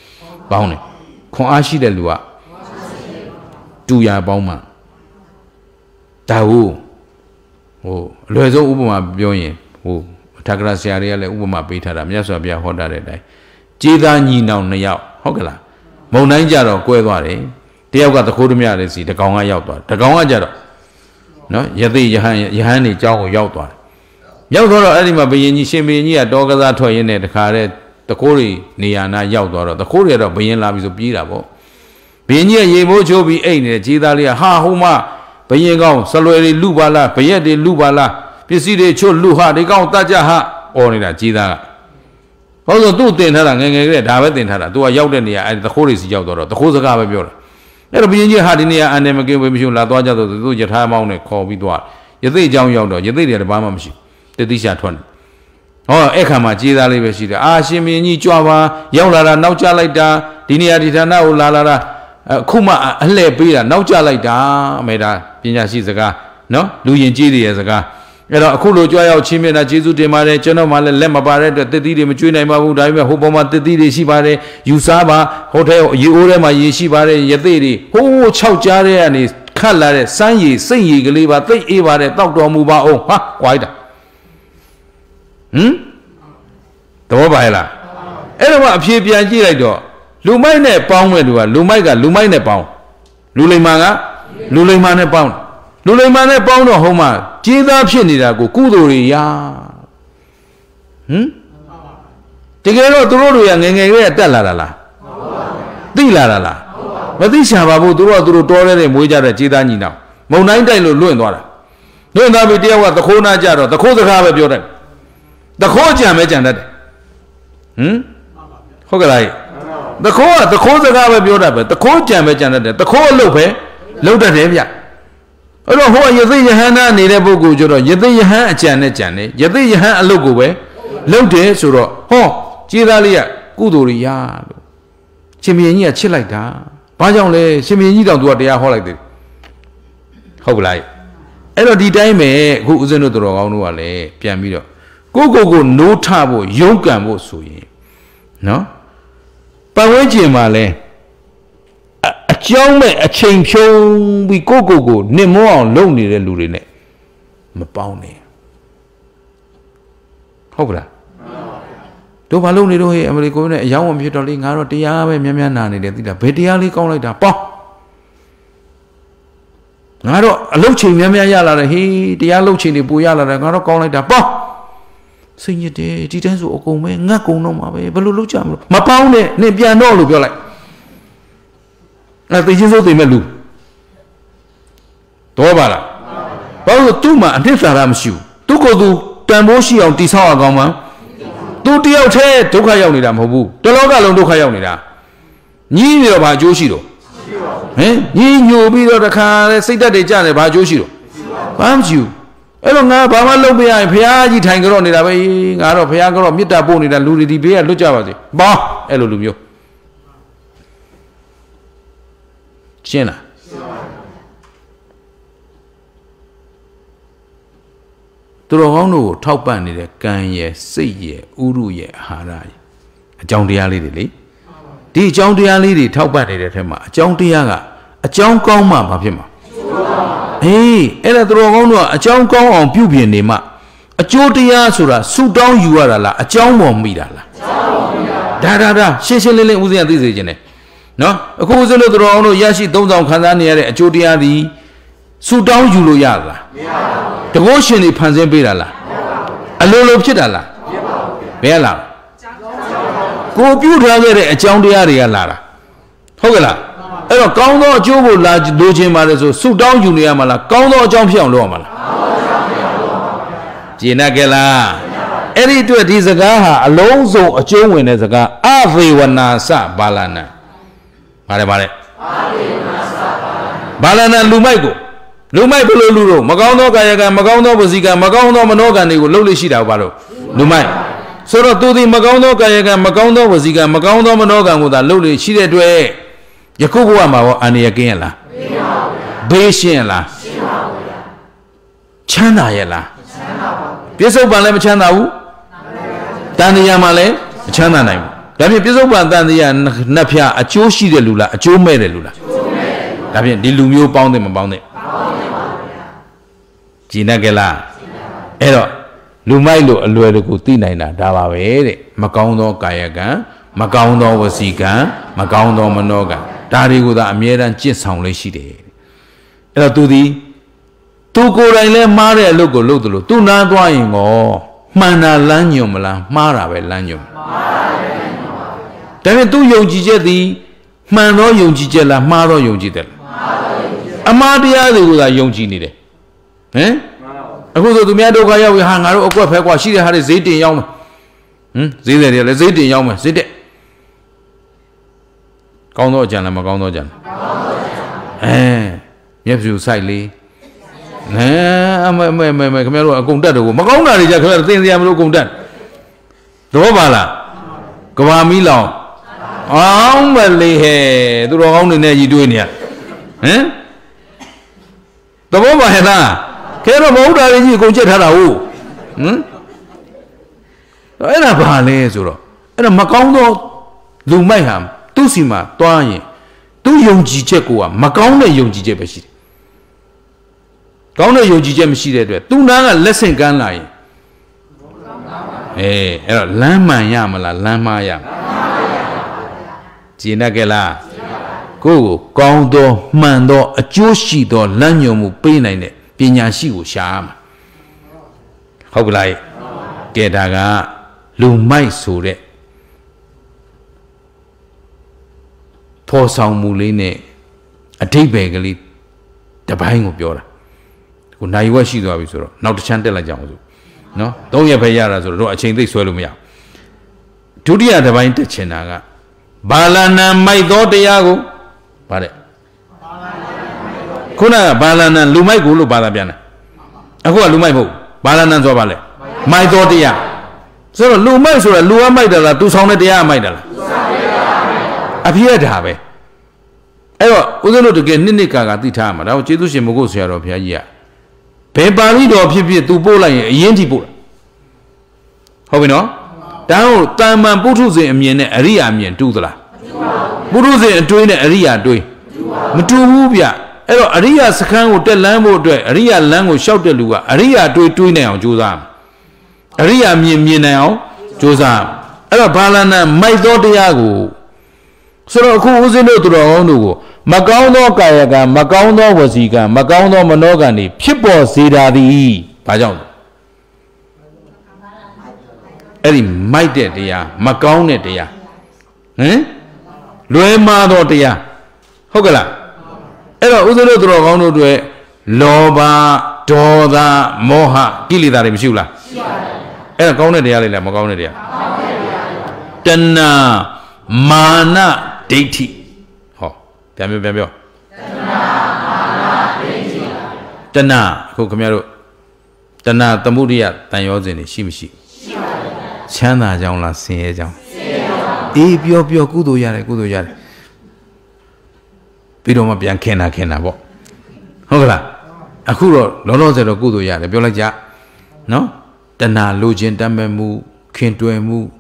ပေါင်းတယ်ခွန်အားရှိတဲ့လူကတူရပေါင်းမှဒါဟုတ်ဟိုအလွယ်ဆုံးဥပမာပြောရင်ဟိုထာဂရဆရာတွေကလည်းဥပမာပေးထားတာမြတ်စွာဘုရားဟောတာတဲ့အတိုင်းကြေးသားညီနောင်နှစ်ယောက်ဟုတ်ကလားမုံတိုင်းကြတော့ကွဲသွားတယ်တယောက်ကသခိုးဓမြတဲ့စီတကောင်ကရောက်သွားတကောင်ကကြတော့နော်ယသိယဟန်ယဟန်နေเจ้าကိုရောက်သွားတယ်ရောက်တော့အဲ့ဒီမှာဘယင်ကြီးရှင်ဘယင်ကြီးကတောကစားထွက်ရင်းနဲ့တခါတည်းတခိုးတွေနေရာနာရောက်သွားတော့တခိုးတွေတော့ဘယင်လာပြီဆိုပြေးတာပေါ့ဘယင်ကြီးကရေမိုးချိုးပြီးအိတ်နေတဲ့ကြေးသားလေးကဟာဟိုမှာဘယင်ကောင်ဆလွယ်တွေလူပါလားဘရက်တွေလူပါလားပစ္စည်းတွေချွတ်လူဟာဒီကောင်တတ်ကြဟာអော်နေတာကြေးသားကဟောဆိုသူ့တင်ထားတာငယ်ငယ်ကလေးဒါပဲတင်ထားတာသူကရောက်တဲ့နေရာအဲတခိုးတွေစီရောက်တော့တခိုးစကားပဲပြောတာအဲ့တော့ဘယင်ကြီးဟာဒီနေရာအန်တယ်မကင်းဘူးမရှိဘူးလာသွားကြတော့သူယထာမောင်းနဲ့ခေါ်ပြီးသွားရသိအကြောင်းရောက်တော့ရသိတွေကတပါးမှမရှိတတိရှာထွက်နေဟောအဲ့ခါမှာကြေးသားလေးပဲရှိတယ်အာရှင်ဘယင်ကြီးကြွားပါရောက်လာတာနောက်ကျလိုက်တာဒီနေရာဒီဌာနကိုလာလာတာအခုမှအလှည့်ပေးတာနောက်ကျလိုက်တာအမေဒါပညာရှိစကားနော်လူရင်ကြီးတွေရဲ့စကားအဲ့တော့အခုလိုကြွားရောက်ချင်းမြတ်တာကျေးဇူးတင်ပါတယ်ကျွန်တော်မှလည်းလက်မပါတဲ့အတွက်တစ်သီးတွေမကျွေးနိုင်ပါဘူးဒါပေမဲ့ဟိုပေါ်မှာတစ်သီးတွေရှိပါတယ်ယူစားပါဟိုထဲရေအိုးထဲမှာရေရှိပါတယ်ရသေးတွေဟိုး၆ကြားတဲ့ကနေခတ်လာတဲ့စမ်းရည်စိတ်ရည်ကလေးပါသိအေးပါတယ်တောက်တော်မူပါအောင်ဟာကွာလိုက်တာဟမ်တော့ပါရဲ့လားအဲ့တော့အဖြေပြန်ကြည့်လိုက်တော့လူမိုက်နဲ့ပေါင်းမဲ့သူကလူမိုက်ကလူမိုက်နဲ့ပေါင်းလူလိမ္မာကလူလိမ္မာနဲ့ပေါင်းလူလိမ္မာနဲ့ပေါင်းတော့ဟိုမှာကြေးသားဖြစ်နေတာကိုကုသိုလ်တွေရဟမ်တကယ်တော့သူတို့တွေကငယ်ငယ်ကလေးကတက်လာတာလားသိလာတာလားမသိရှာပါဘူးသူတို့ကသူတို့တော်ရဲတဲ့မွေးကြတဲ့ကြေးသားညီနောင်မုံတိုင်းတိုက်လို့လွင့်သွားတာလွင့်သွားပြီးတယောက်ကသခိုးနာကြတော့သခိုးစကားပဲပြောတယ်သခိုးကြံပဲကြံတတ်တယ်ဟမ်ဟုတ်ကလားသခိုးကသခိုးစကားပဲပြောတတ်ပဲသခိုးကြံပဲကြံတတ်တယ်သခိုးအလုပ်ပဲလုပ်တတ်တယ်ဗျအဲ့တော့ဟိုယသိယဟန်နာနေတဲ့ပုဂ္ဂိုလ်ကျတော့ယသိယဟန်အကြံနဲ့ကြံတယ်ယသိယဟန်အလုပ်ကိုပဲလုပ်တယ်ဆိုတော့ဟောကြေးသားလေးကကုသိုလ်တွေရလို့ရှင်ဘုရင်ကြီးကချစ်လိုက်တာဘာကြောင့်လဲရှင်ဘုရင်ကြီးတောင်သူကတရားဟောလိုက်တယ်ဟုတ်ကလားအဲ့တော့ဒီတိုင်းပဲအခုဦးဇင်းတို့တော်ကောင်းတို့ကလည်းပြန်ပြီးတော့ကိုကိုကိုနိုးထဖို့ရုန်းကန်ဖို့ဆိုရင်နော်ပတ်ဝန်းကျင်မှာလဲအကြောင်းမဲ့အချိန်ဖြုံးပြီးကိုကိုကိုနစ်မောအောင်လုပ်နေတဲ့လူတွေနဲ့မပေါင်းနဲ့ဟုတ်ကလားတို့ဘာလုပ်နေတော့ဟဲ့အမေရိကန်နဲ့အယောင်းမဖြစ်တော့လေငါတော့တရားပဲများများနာနေတယ်သိတာဘယ်တရားလေးကောင်းလိုက်တာပေါင်းငါတော့အလုပ်ချိန်များများရလာတယ်ဟေးတရားလုပ်ချိန်တွေပိုရလာတယ်ငါတော့ကောင်းလိုက်တာပေါင်းစိတ်ညစ်တယ်ဒီတန်းဆိုအကုန်ပဲငတ်ကုန်တော့မှာပဲဘယ်လိုလုပ်ကြမလို့မပေါင်းနဲ့နင်ပြန်တော့လို့ပြောလိုက်အဲ့သိချင်းစိုးသိမဲ့လူတော့ပါလားဘာလို့သူ့မှာအနှစ်သာရမရှိဘူးသူ့ကိုယ်သူတန်ဖိုးရှိအောင်တိဆောက်ရကောင်းမှာသူတယောက်တည်းဒုက္ခရောက်နေတာမဟုတ်ဘူးတလောကလုံးဒုက္ခရောက်နေတာညီးနေတော့ဘာအကျိုးရှိတော့ဟင်ညီးညိုပြီးတော့တခါလဲစိတ်ဓာတ်တွေကျတယ်ဘာအကျိုးရှိတော့ဘာမှမရှိဘူးအဲ့တော့ငါဘာမှလုပ်မရရင်ဘုရားကြီးထိုင်ကြတော့နေတာပဲငါတော့ဘုရားကတော့မေတ္တာပို့နေတာလူတွေဒီဘေးကလွတ်ကြပါစေဘောင်းအဲ့လိုလူမျိုးရှင်းလားသူတော်ကောင်းတို့ကိုထောက်ပံ့နေတဲ့ကံရဲ့စိတ်ရဲ့ဥရုရဲ့အာဟာရရဲ့အကြောင်းတရားလေးတွေလေဒီအကြောင်းတရားလေးတွေထောက်ပံ့နေတဲ့ထဲမှာအကြောင်းတရားကအကြောင်းကောင်းမှဘာဖြစ်မှာအေးအဲ့ဒါသူတော်ကောင်းတို့ကအကြောင်းကောင်းအောင်ပြုပြင်နေမှအကျိုးတရားဆိုတာဆုတောင်းယူရတာလားအကြောင်းပေါ်မိတာလားအကြောင်းပေါ်မိတာဒါဒါဒါရှင်းရှင်းလင်းလင်းဦးဇင်းကသိစေခြင်းနဲ့နော်အခုဦးဇင်းတို့သူတော်ကောင်းတို့ရရှိသုံးဆောင်ခံစားနေရတဲ့အကျိုးတရားသည်ဆုတောင်းယူလို့ရလားမရပါဘူးတကုတ်ရှင်တွေဖန်ဆင်းပေးတာလားမရပါဘူးအလိုလိုဖြစ်တာလားမရပါဘူးဘယ်လားကိုပြုထားခဲ့တဲ့အကြောင်းတရားတွေကလာတာဟုတ်ကဲ့လားအဲ့တော့ကောင်းသောအကျိုးကိုလာလိုချင်ပါတယ်ဆိုဆုတောင်းယူနေရမှာလားကောင်းသောအကြောင်းဖြစ်အောင်လုပ်ရမှာလားကျေနပ်ကြလားအဲ့ဒီအတွက်ဒီစကားဟာအလုံးစုံအကျုံးဝင်တဲ့စကားအဝေဝနာစဘာလနာဗါတယ်ဗါတယ်အဝေဝနာစဘာလနာလူမိုက်ကိုလူမိုက်ဘယ်လိုလူတော့မကောင်းသောကာယကံမကောင်းသောဝစီကံမကောင်းသောမနောကံတွေကိုလှုပ်လို့ရှိတာဘာလို့လူမိုက်ဆိုတော့သူဒီမကောင်းသောကာယကံမကောင်းသောဝစီကံမကောင်းသောမနောကံကိုသာလှုပ်လို့ရှိတဲ့အတွက်ယခုဘဝမှာရောအန္တရာယ်ကင်းရလားမကင်းပါဘူးဘေးရှင်းရလားရှင်းပါဘူးချမ်းသာရလားချမ်းသာပါဘူးပြစ္ဆုတ်ပံလည်းမချမ်းသာဘူးတန်တရားမှလည်းမချမ်းသာနိုင်ဘူးဒါဖြင့်ပြစ္ဆုတ်ပန်တန်တရားနတ်ဖျားအကျိုးရှိတဲ့လူလားအကျိုးမဲ့တဲ့လူလားဒါဖြင့်ဒီလူမျိုးပေါင်းတယ်မပေါင်းတဲ့ကြည်နက်ကြလားအဲ့တော့လူမိုက်လို့အလွယ်တကူသိနိုင်တာဒါပါပဲတဲ့မကောင်းသောကာယကံမကောင်းသောဝစီကံမကောင်းသောမနောကံဒါတွေကိုသာအမြဲတမ်းကြင့်ဆောင်လေးရှိတယ်အဲ့တော့သူဒီသူကိုယ်တိုင်လဲမှားတဲ့အလုပ်ကိုလုပ်တယ်လို့သူနားသွားရင်ကောမှန်တာလမ်းညွန်မလားမှားတာပဲလမ်းညွန်မှားတာပဲလမ်းညွန်ပါဗျာဒါပေမဲ့သူယုံကြည်ချက်သည်မှန်သောယုံကြည်ချက်လားမှားသောယုံကြည်တယ်လားမှားသောယုံကြည်ချက်အမှားတရားတွေကိုသာယုံကြည်နေတယ်ဟမ်အခုဆိုသူများဒုက္ခရောက်ပြီဟာငါတို့အကွက်ဖဲကွာရှိတဲ့ဟာတွေဈေးတင်ရောက်မယ်ဟမ်ဈေးတယ်တွေလည်းဈေးတင်ရောက်မယ်ဈေးတက်ကောင်းသောအကြံလားမကောင်းသောအကြံလားကောင်းသောအကြံအဲမျက်ဖြူဆိုင်လေးနဲအမေမေမေမေခင်ဗျားတို့အကုန်တက်တယ်ကိုမကောင်းတာတွေကြခင်ဗျားတို့သင်စရာမလိုအကုန်တက်သဘောပါလားကဘာမီလောင်အောင်မလေးဟဲ့သူတော်ကောင်းတွေနဲ့ကြီးတွေးနေရဟမ်သဘောပါရဲ့လားခဲတော့မဟုတ်တာကြီးအကုန်ချက်ထားတာဟုတ်ဟမ်အဲ့ဒါဘာလဲဆိုတော့အဲ့ဒါမကောင်းသောလူမိုက်ဟာသူ့စီမှာတွားရင်သူ့ယုံကြည်ချက်ကိုကမကောင်းတဲ့ယုံကြည်ချက်ပဲရှိတယ်ကောင်းတဲ့ယုံကြည်ချက်မရှိတဲ့အတွက်သူနာကလက်ဆင့်ကမ်းလာရင်အေးအဲ့တော့လမ်းမှန်ရမလားလမ်းမှားရမလားကြည်နက်ကြလားကိုယ့်ကိုကောင်းသောမှန်သောအကျိုးရှိသောလမ်းညွှန်မှုပေးနိုင်တဲ့ပညာရှိကိုရှာရမှာဟုတ်ကလားကဲဒါကလူမိုက်ဆိုတဲ့ဖော်ဆောင်မှုလေးနဲ့အဓိပ္ပာယ်ကလေးတပိုင်းကိုပြောတာခုနိုင်ဝက်ရှိသွားပြီဆိုတော့နောက်တစ်ချမ်းတက်လိုက်ကြအောင်ဆိုနော်သုံးရက်ပဲရတာဆိုတော့အချိန်သိဆွဲလို့မရဒုတိယတစ်ပိုင်းတက်ချင်တာကဘာလနံမိုက်သောတရားကိုဗါတဲ့ခုနကဘာလနံလူမိုက်ကိုလို့ဘာသာပြန်တယ်အခုကလူမိုက်မဟုတ်ဘာလနံဆိုပါလေမိုက်သောတရားဆိုတော့လူမိုက်ဆိုတာလူကမိုက်တယ်လားသူဆောင်တဲ့တရားမိုက်တယ်လားသူဆောင်တဲ့တရားမိုက်တာအဖြစ်ရတာပဲအဲ့တော့ဦးဇင်းတို့တကယ်နှစ်နှစ်ကာကသိထားမှာဒါကိုကျေးဇူးရှင်မကိုဆရာတော်ဘုရားကြီးကဘယ်ပါဠိတော်ဖြစ်ဖြစ်သူပို့လိုက်ရင်အရင်ထိပို့တာဟုတ်ပြီနော်ဒါကိုတာမန်ပုထုဇဉ်အမြင်နဲ့အရိယာအမြင်တူသလားမတူပါဘူးပုထုဇဉ်အတွေးနဲ့အရိယာအတွေးမတူဘူးဗျအဲ့တော့အရိယာစခန်းကိုတက်လန်းဖို့အတွက်အရိယာလမ်းကိုရှောက်တဲ့လူကအရိယာတွေးတွေးနိုင်အောင်ကြိုးစားအရိယာမြင်မြင်နိုင်အောင်ကြိုးစားအဲ့တော့ဘာလနာမိုက်သောတရားကိုဆိုတော့အခုဦးဇင်းတို့သူတော်ကောင်းတို့ကိုမကောင်းသောကာယကံမကောင်းသောဝစီကံမကောင်းသောမနောကံတွေဖြစ်ပေါ်စေတာသည်ဘာကြောင့်လဲအဲ့ဒီမိုက်တဲ့တရားမကောင်းတဲ့တရားဟမ်လွဲမှားသောတရားဟုတ်ကလားအဲ့တော့ဦးဇင်းတို့သူတော်ကောင်းတို့တွေလောဘဒေါသမောဟကိလေသာတွေမရှိဘူးလားရှိပါတယ်အဲ့ဒါကောင်းတဲ့တရားလေးလားမကောင်းတဲ့တရားကောင်းတဲ့တရားတဏှာမာနဒိဋ္ဌိဟောပြန်ပြောပြန်ပြောတဏှာမာနဒိဋ္ဌိတဏှာအခုခင်ဗျားတို့တဏှာသမုဒိယတန်ရောစဉ်တွေရှိမရှိရှိပါတယ်ချမ်းသာကြောင်းလားဆင်းရဲကြောင်းဆင်းရဲကြောင်းအေးပြောပြောကုသိုလ်ရတယ်ကုသိုလ်ရတယ်ပြီးတော့မှပြန်ခင်တာခင်တာပေါ့ဟုတ်ကလားအခုတော့လောလောဆယ်တော့ကုသိုလ်ရတယ်ပြောလိုက်ကြနော်တဏှာလိုခြင်းတတ်မဲ့မှုခင်တွယ်မှု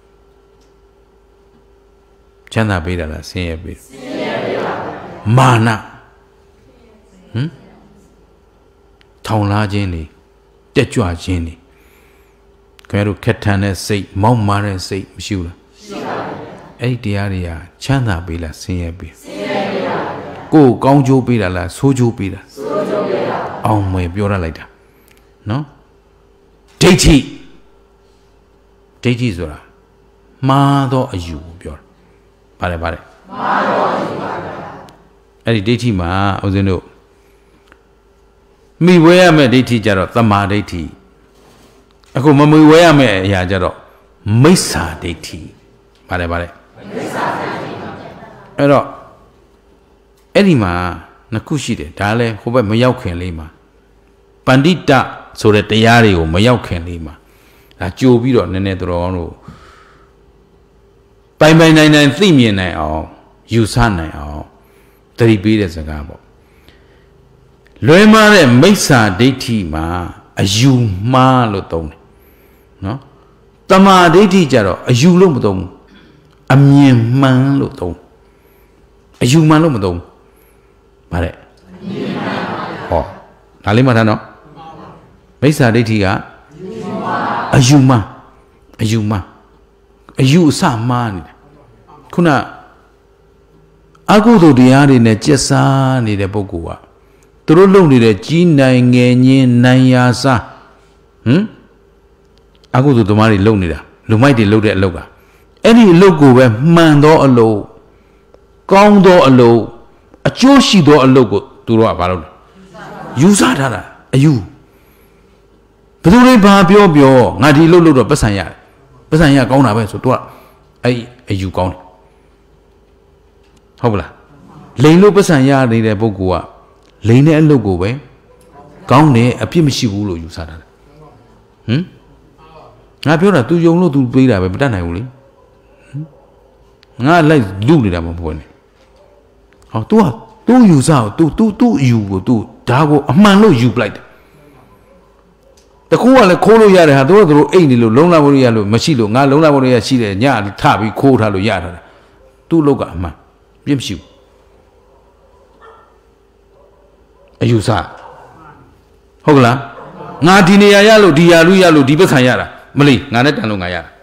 ချမ်းသာပေးတာလားဆင်းရဲပေးဆင်းရဲပေးပါမာနဟမ်ထောင်လာခြင်းနေတက်ကြွခြင်းနေခင်ဗျားတို့ခက်ထန်တဲ့စိတ်မောက်မာတဲ့စိတ်မရှိဘူးလားရှိပါဘူးအဲ့ဒီတရားတွေကချမ်းသာပေးလားဆင်းရဲပေးဆင်းရဲပေးပါကိုယ်ကောင်းကျိုးပေးတာလားဆိုးကျိုးပေးတာဆိုးကျိုးပေးတာအောင်မယ်ပြောရလိုက်တာနော်ဒိဋ္ဌိဒိဋ္ဌိဆိုတာမှားသောအယူကိုပြောတာပါတယ်ပါတယ်မှားတော့ရှိပါဗျာအဲ့ဒီဒိဋ္ဌိမှာဦးဇင်းတို့မိဝဲရမယ့်ဒိဋ္ဌိကြတော့သမာဓိဋ္ဌိအခုမမိဝဲရမယ့်အရာကြတော့မိစ္ဆာဒိဋ္ဌိပါတယ်ပါတယ်မိစ္ဆာဒိဋ္ဌိအဲ့တော့အဲ့ဒီမှာနှစ်ခုရှိတယ်ဒါလည်းဟိုဘက်မရောက်ခင်လေးမှာပန္တိတဆိုတဲ့တရားတွေကိုမရောက်ခင်လေးမှာဒါကြိုပြီးတော့နည်းနည်းတော်ကောင်းတို့ပိုင်ပိုင်နိုင်နိုင်သိမြင်နိုင်အောင်ယူဆနိုင်အောင်သတိပေးတဲ့စကားပေါ့လွဲမှားတဲ့မိစ္ဆာဒိဋ္ဌိမှာအယူမှားလို့သုံးတယ်နော်တမာဒိဋ္ဌိကြတော့အယူလို့မသုံးဘူးအမြင်မှန်လို့သုံးအယူမှန်လို့မသုံးဗါတဲ့ဟောဒါလေးမှတ်ထားနော်မိစ္ဆာဒိဋ္ဌိကအယူမှန်အယူမှန်အယူအဆမှားနေတယ်ခုနအကုသိုလ်တရားတွေနဲ့ကျက်စားနေတဲ့ပုဂ္ဂိုလ်ကသူတို့လုပ်နေတဲ့ကြီးနိုင်ငယ်ညင်းနိုင်ရာစားဟမ်အကုသိုလ်သမားတွေလုပ်နေတာလူမိုက်တွေလုပ်တဲ့အလုပ်ကအဲ့ဒီအလုပ်ကိုပဲမှန်သောအလုပ်ကောင်းသောအလုပ်အကျိုးရှိသောအလုပ်ကိုသူတို့ကဘာလုပ်လဲယူဆထားတာအယူဘယ်သူတွေဘာပြောပြောငါဒီအလုပ်လုပ်တော့ပတ်စံရတယ်ပတ်စံရကောင်းတာပဲဆိုတော့အဲ့အယူကောင်းတယ်ဟုတ်ပလားလိန်လို့ပတ်စံရနေတဲ့ပုဂ္ဂိုလ်ကလိန်တဲ့အလုပ်ကိုပဲကောင်းတယ်အပြစ်မရှိဘူးလို့ယူဆတာဟမ်ငါပြောတာ तू ယုံလို့ तू ပေးတာပဲမတတ်နိုင်ဘူးလေငါလိုက်လူနေတာမဟုတ်ဘူးဟော तू က तू ယူဆအောင် तू तू तू ယူကို तू ဒါကိုအမှန်လို့ယူပလိုက်တယ်တကူကလည်းခိုးလို့ရတယ်ဟာတို့တို့အိတ်နေလို့လုံးလာဖို့ရလို့မရှိလို့ငါလုံးလာဖို့ရရှိတယ်ညထပြီးခိုးထားလို့ရတာသူ့လောကအမှန်ပြည့်မရှိဘူးအယူဆဟုတ်ကလားငါဒီနေရာရလို့ဒီရာလူရလို့ဒီပက္ခရတာမလီငါနဲ့တန်လို့ငါရတာ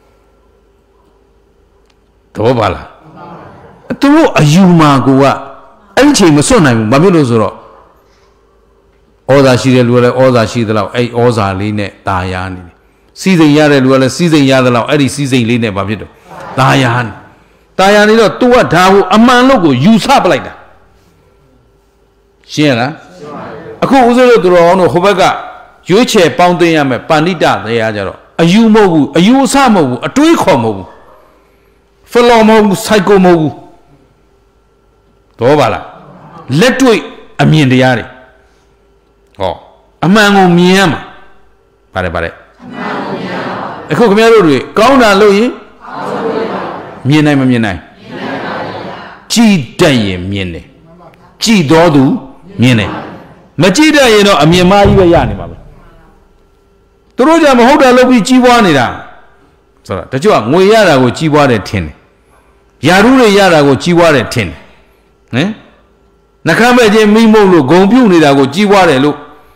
တော့ပါလားသူတို့အယူမာကိုကအဲ့ဒီချိန်မစွန့်နိုင်ဘူးဘာဖြစ်လို့ဆိုတော့ဩဇာရှိတဲ့လူကလည်းဩဇာရှိသလောက်အဲ့ဩဇာလေးနဲ့ตาရနေတယ်စီးစိမ်ရတဲ့လူကလည်းစီးစိမ်ရသလောက်အဲ့ဒီစီးစိမ်လေးနဲ့ဘာဖြစ်တော့ตาရနေตาရနေတော့ तू ကဒါကိုအမှန်လို့ကိုယူဆပလိုက်တာရှင်းရလားအခုဦးစိုးတို့သူတော်အောင်တို့ဟိုဘက်ကရွေးချယ်ပေါင်းသိရမယ်ပဏိတတရားကြတော့အယူမဟုတ်ဘူးအယူအဆမဟုတ်ဘူးအတွေးခေါ်မဟုတ်ဘူးဖလောမဟုတ်ဘူးစိုက်ကိုမဟုတ်ဘူးတော့ပါလားလက်တွေ့အမြင်တရားတွေဟောအမှန်ကိုမြင်ရမှာပါတယ်ပါတယ်အမှန်ကိုမြင်ရမှာအခုခင်ဗျားတို့တွေကောင်းတာလို့ရင်မြင်နိုင်မမြင်နိုင်မြင်နိုင်ပါဗျာကြည်တတ်ရင်မြင်တယ်ကြည်တော်သူမြင်တယ်မကြည်တတ်ရင်တော့အမြင်မှားကြီးပဲရနေပါပဲသူတို့ကြမဟုတ်တာလုပ်ပြီးကြီးပွားနေတာဆိုတော့တချို့ကငွေရတာကိုကြီးပွားတယ်ထင်တယ်ယာရုတွေရတာကိုကြီးပွားတယ်ထင်တယ်ဟမ်နှခမ်းမဲ့ချင်းမိမုံလို့ဂုံပြုတ်နေတာကိုကြီးပွားတယ်လို့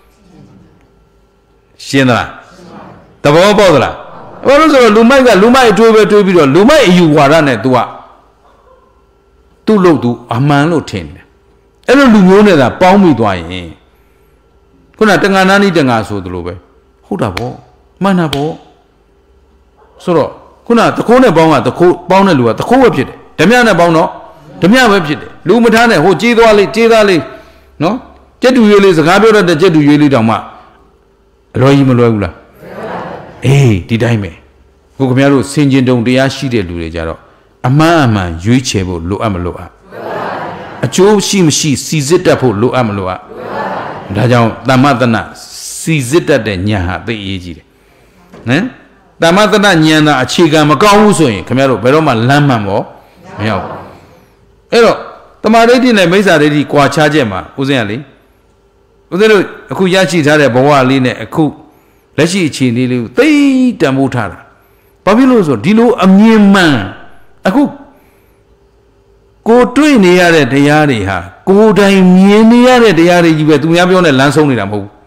ရှင်းသလားသဘောပေါက်သလားဘာလို့ဆိုတော့လူမိုက်ကလူမိုက်အတွေးပဲတွေးပြီးတော့လူမိုက်အယူဝါဒနဲ့ तू ကသူ့လို့ तू အမှန်လို့ထင်တယ်အဲ့လိုလူမျိုးနဲ့သာပေါင်းမိသွားရင်ခုနတန်ငါနာနီတန်ငါဆိုသလိုပဲဟုတ်တာပေါ့မှန်တာပေါ့ဆိုတော့ခုနတခိုးနဲ့ပေါင်းကတခိုးပေါင်းတဲ့လူကတခိုးပဲဖြစ်တယ်ဓမြနဲ့ပေါင်းတော့ဓမြပဲဖြစ်တယ်လူမထားနဲ့ဟိုကြေးသွားလေးကြေးသားလေးနော်ကြက်တူရွေးလေးစကားပြောတတ်တဲ့ကြက်တူရွေးလေးတောင်မှအလွယ်ကြီးမလွယ်ဘူးလားအေးဒီတိုင်းပဲခုခင်ဗျားတို့စင်ကျင်တုံတရားရှိတဲ့လူတွေကြတော့အမှန်အမှန်ရွေးချယ်ဖို့လိုအပ်မလိုအပ်အကျိုးရှိမရှိစီစစ်တတ်ဖို့လိုအပ်မလိုအပ်ဒါကြောင့်တမ္မတနာစီစစ်တတ်တဲ့ဉာဏ်ဟာသိအရေးကြီးတယ်ဟမ်တမ္မတနာဉာဏ်သာအခြေခံမကောင်းဘူးဆိုရင်ခင်ဗျားတို့ဘယ်တော့မှလမ်းမှန်ပေါ့မရောက်ဘူးအဲ့တော့တမာဒိဋ္ဌိနဲ့မိစ္ဆာဒိဋ္ဌိကွာခြားချက်မှာဦးဇင်းကလေဦးဇင်းတို့အခုရရှိထားတဲ့ဘဝလေးနဲ့အခုလက်ရှိအခြေအနေလေးကိုသိတန်ဖိုးထားတာဘာဖြစ်လို့ဆိုဒီလိုအမြင်မှန်အခုကိုတွေ့နေရတဲ့တရားတွေဟာကိုယ်တိုင်မြင်နေရတဲ့တရားတွေကြီးပဲသူများပြောနဲ့လမ်းဆုံးနေတာမဟုတ်ဘူး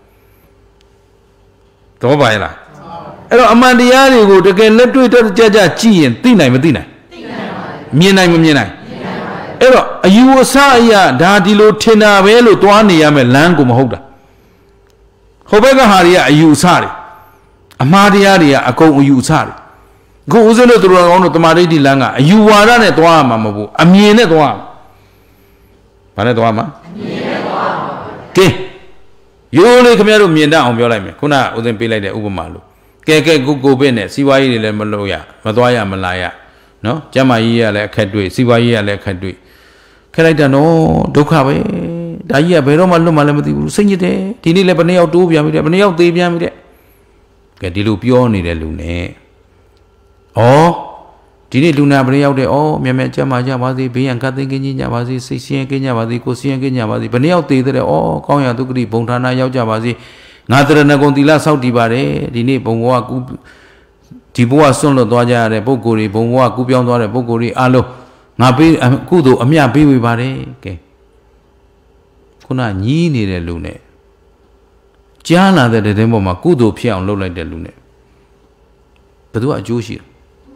တော့ပါရဲ့လားအဲ့တော့အမှန်တရားတွေကိုတကယ်လက်တွေ့တကြကြကြည့်ရင်သိနိုင်မသိနိုင်သိနိုင်ပါဘူးမြင်နိုင်မမြင်နိုင်မြင်နိုင်ပါဘူးအဲ့တော့အယူအဆအရာဒါဒီလိုထင်တာပဲလို့သွားနေရမယ်လမ်းကိုမဟုတ်တာဟိုဘက်ကဟာတွေကအယူအဆတွေအမှားတရားတွေကအကုန်အယူအဆတွေအခုဦးဇင်းတို့သူတော်ကောင်းတို့တမာဒိဋ္ဌိလမ်းကအယူဝါဒနဲ့သွားရမှာမဟုတ်ဘူးအမြင်နဲ့သွားဘာနဲ့သွားမှာအမြင်နဲ့သွားပါကဲရိုးလေးခင်ဗျားတို့မြင်တတ်အောင်ပြောလိုက်မယ်ခုနကဦးဇင်းပေးလိုက်တဲ့ဥပမာလို့ကဲကဲကိုကိုဘစ်နဲ့စီးပွားရေးတွေလည်းမလုပ်ရမသွားရမလာရနော်ကျမ်းမာရေးရလည်းအခက်တွေ့စီးပွားရေးရလည်းအခက်တွေ့ခက်လိုက်တာနော်ဒုက္ခပဲဒါကြီးကဘယ်တော့မှလွတ်မှလည်းမသိဘူးစိတ်ညစ်တယ်ဒီနေ့လည်းဘယ်နှစ်ယောက်တိုးပြန်ပြီတဲ့ဘယ်နှစ်ယောက်သေးပြန်ပြီတဲ့ကဲဒီလိုပြောနေတဲ့လူနဲ့ဩဒီနေ့လူနာဘယ်နှစ်ယောက်တဲ့ဩမြတ်မြတ်ကျမ်းမာကြပါစေဘေးရန်ကတ်သိမ်းကင်းကြပါစေစိတ်ဆင်းရဲကင်းကြပါစေကိုယ်ဆင်းရဲကင်းကြပါစေဘယ်နှစ်ယောက်သေးတဲ့ဩကောင်းရာဒုက္ခတိဘုံဌာနရောက်ကြပါစေငါတရဏဂုံသီလဆောက်တည်ပါတယ်ဒီနေ့ဘုံဘဝကူဒီဘဝဆွန့်လွတ်သွားကြရတဲ့ပုဂ္ဂိုလ်တွေဘုံဘဝကူးပြောင်းသွားတဲ့ပုဂ္ဂိုလ်တွေအားလုံးငါပေးကုသိုလ်အမြပေးဝေပါတယ်ကဲခုနညီးနေတဲ့လူနဲ့ကြားလာတဲ့တဲ့ပေါ်မှာကုသိုလ်ဖြစ်အောင်လုပ်လိုက်တဲ့လူနဲ့ဘယ်သူကအကျိုးရှိလဲ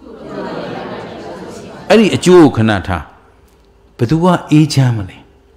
အဲ့ဒီအကျိုးကိုခဏထားဘယ်သူကအေးချမ်းမလဲ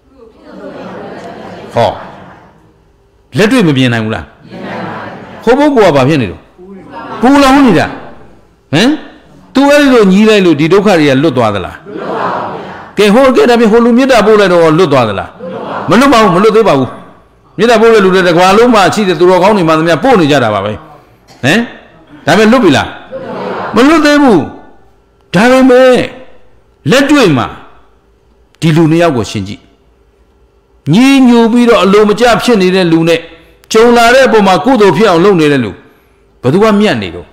ဟောလက်တွေ့မမြင်နိုင်ဘူးလားဟိုပုဂ္ဂိုလ်ကဘာဖြစ်နေလို့ပူလောင်နေတာဟမ်သူအဲ့ဒီလိုညီးလိုက်လို့ဒီဒုက္ခတွေကလွတ်သွားသလားလွတ်ပါဘူးဗျာကဲဟိုကဲဒါပြင်ဟိုလူမေတ္တာပို့လိုက်တော့လွတ်သွားသလားမလွတ်ပါဘူးမလွတ်သေးပါဘူးမေတ္တာပို့တဲ့လူတွေတကွာလုံးမှရှိတဲ့သူတော်ကောင်းတွေမှသမျှပို့နေကြတာပါပဲဟမ်ဒါပေမဲ့လွတ်ပြီလားမလွတ်သေးဘူးဒါပေမဲ့လက်တွေ့မှာဒီလူနှစ်ယောက်ကိုရှင်းကြည့်ညီညူပြီးတော့အလိုမကျဖြစ်နေတဲ့လူနဲ့ကြုံလာတဲ့အပေါ်မှာကုသိုလ်ဖြစ်အောင်လုပ်နေတဲ့လူဘယ်သူကမြတ်နေတော့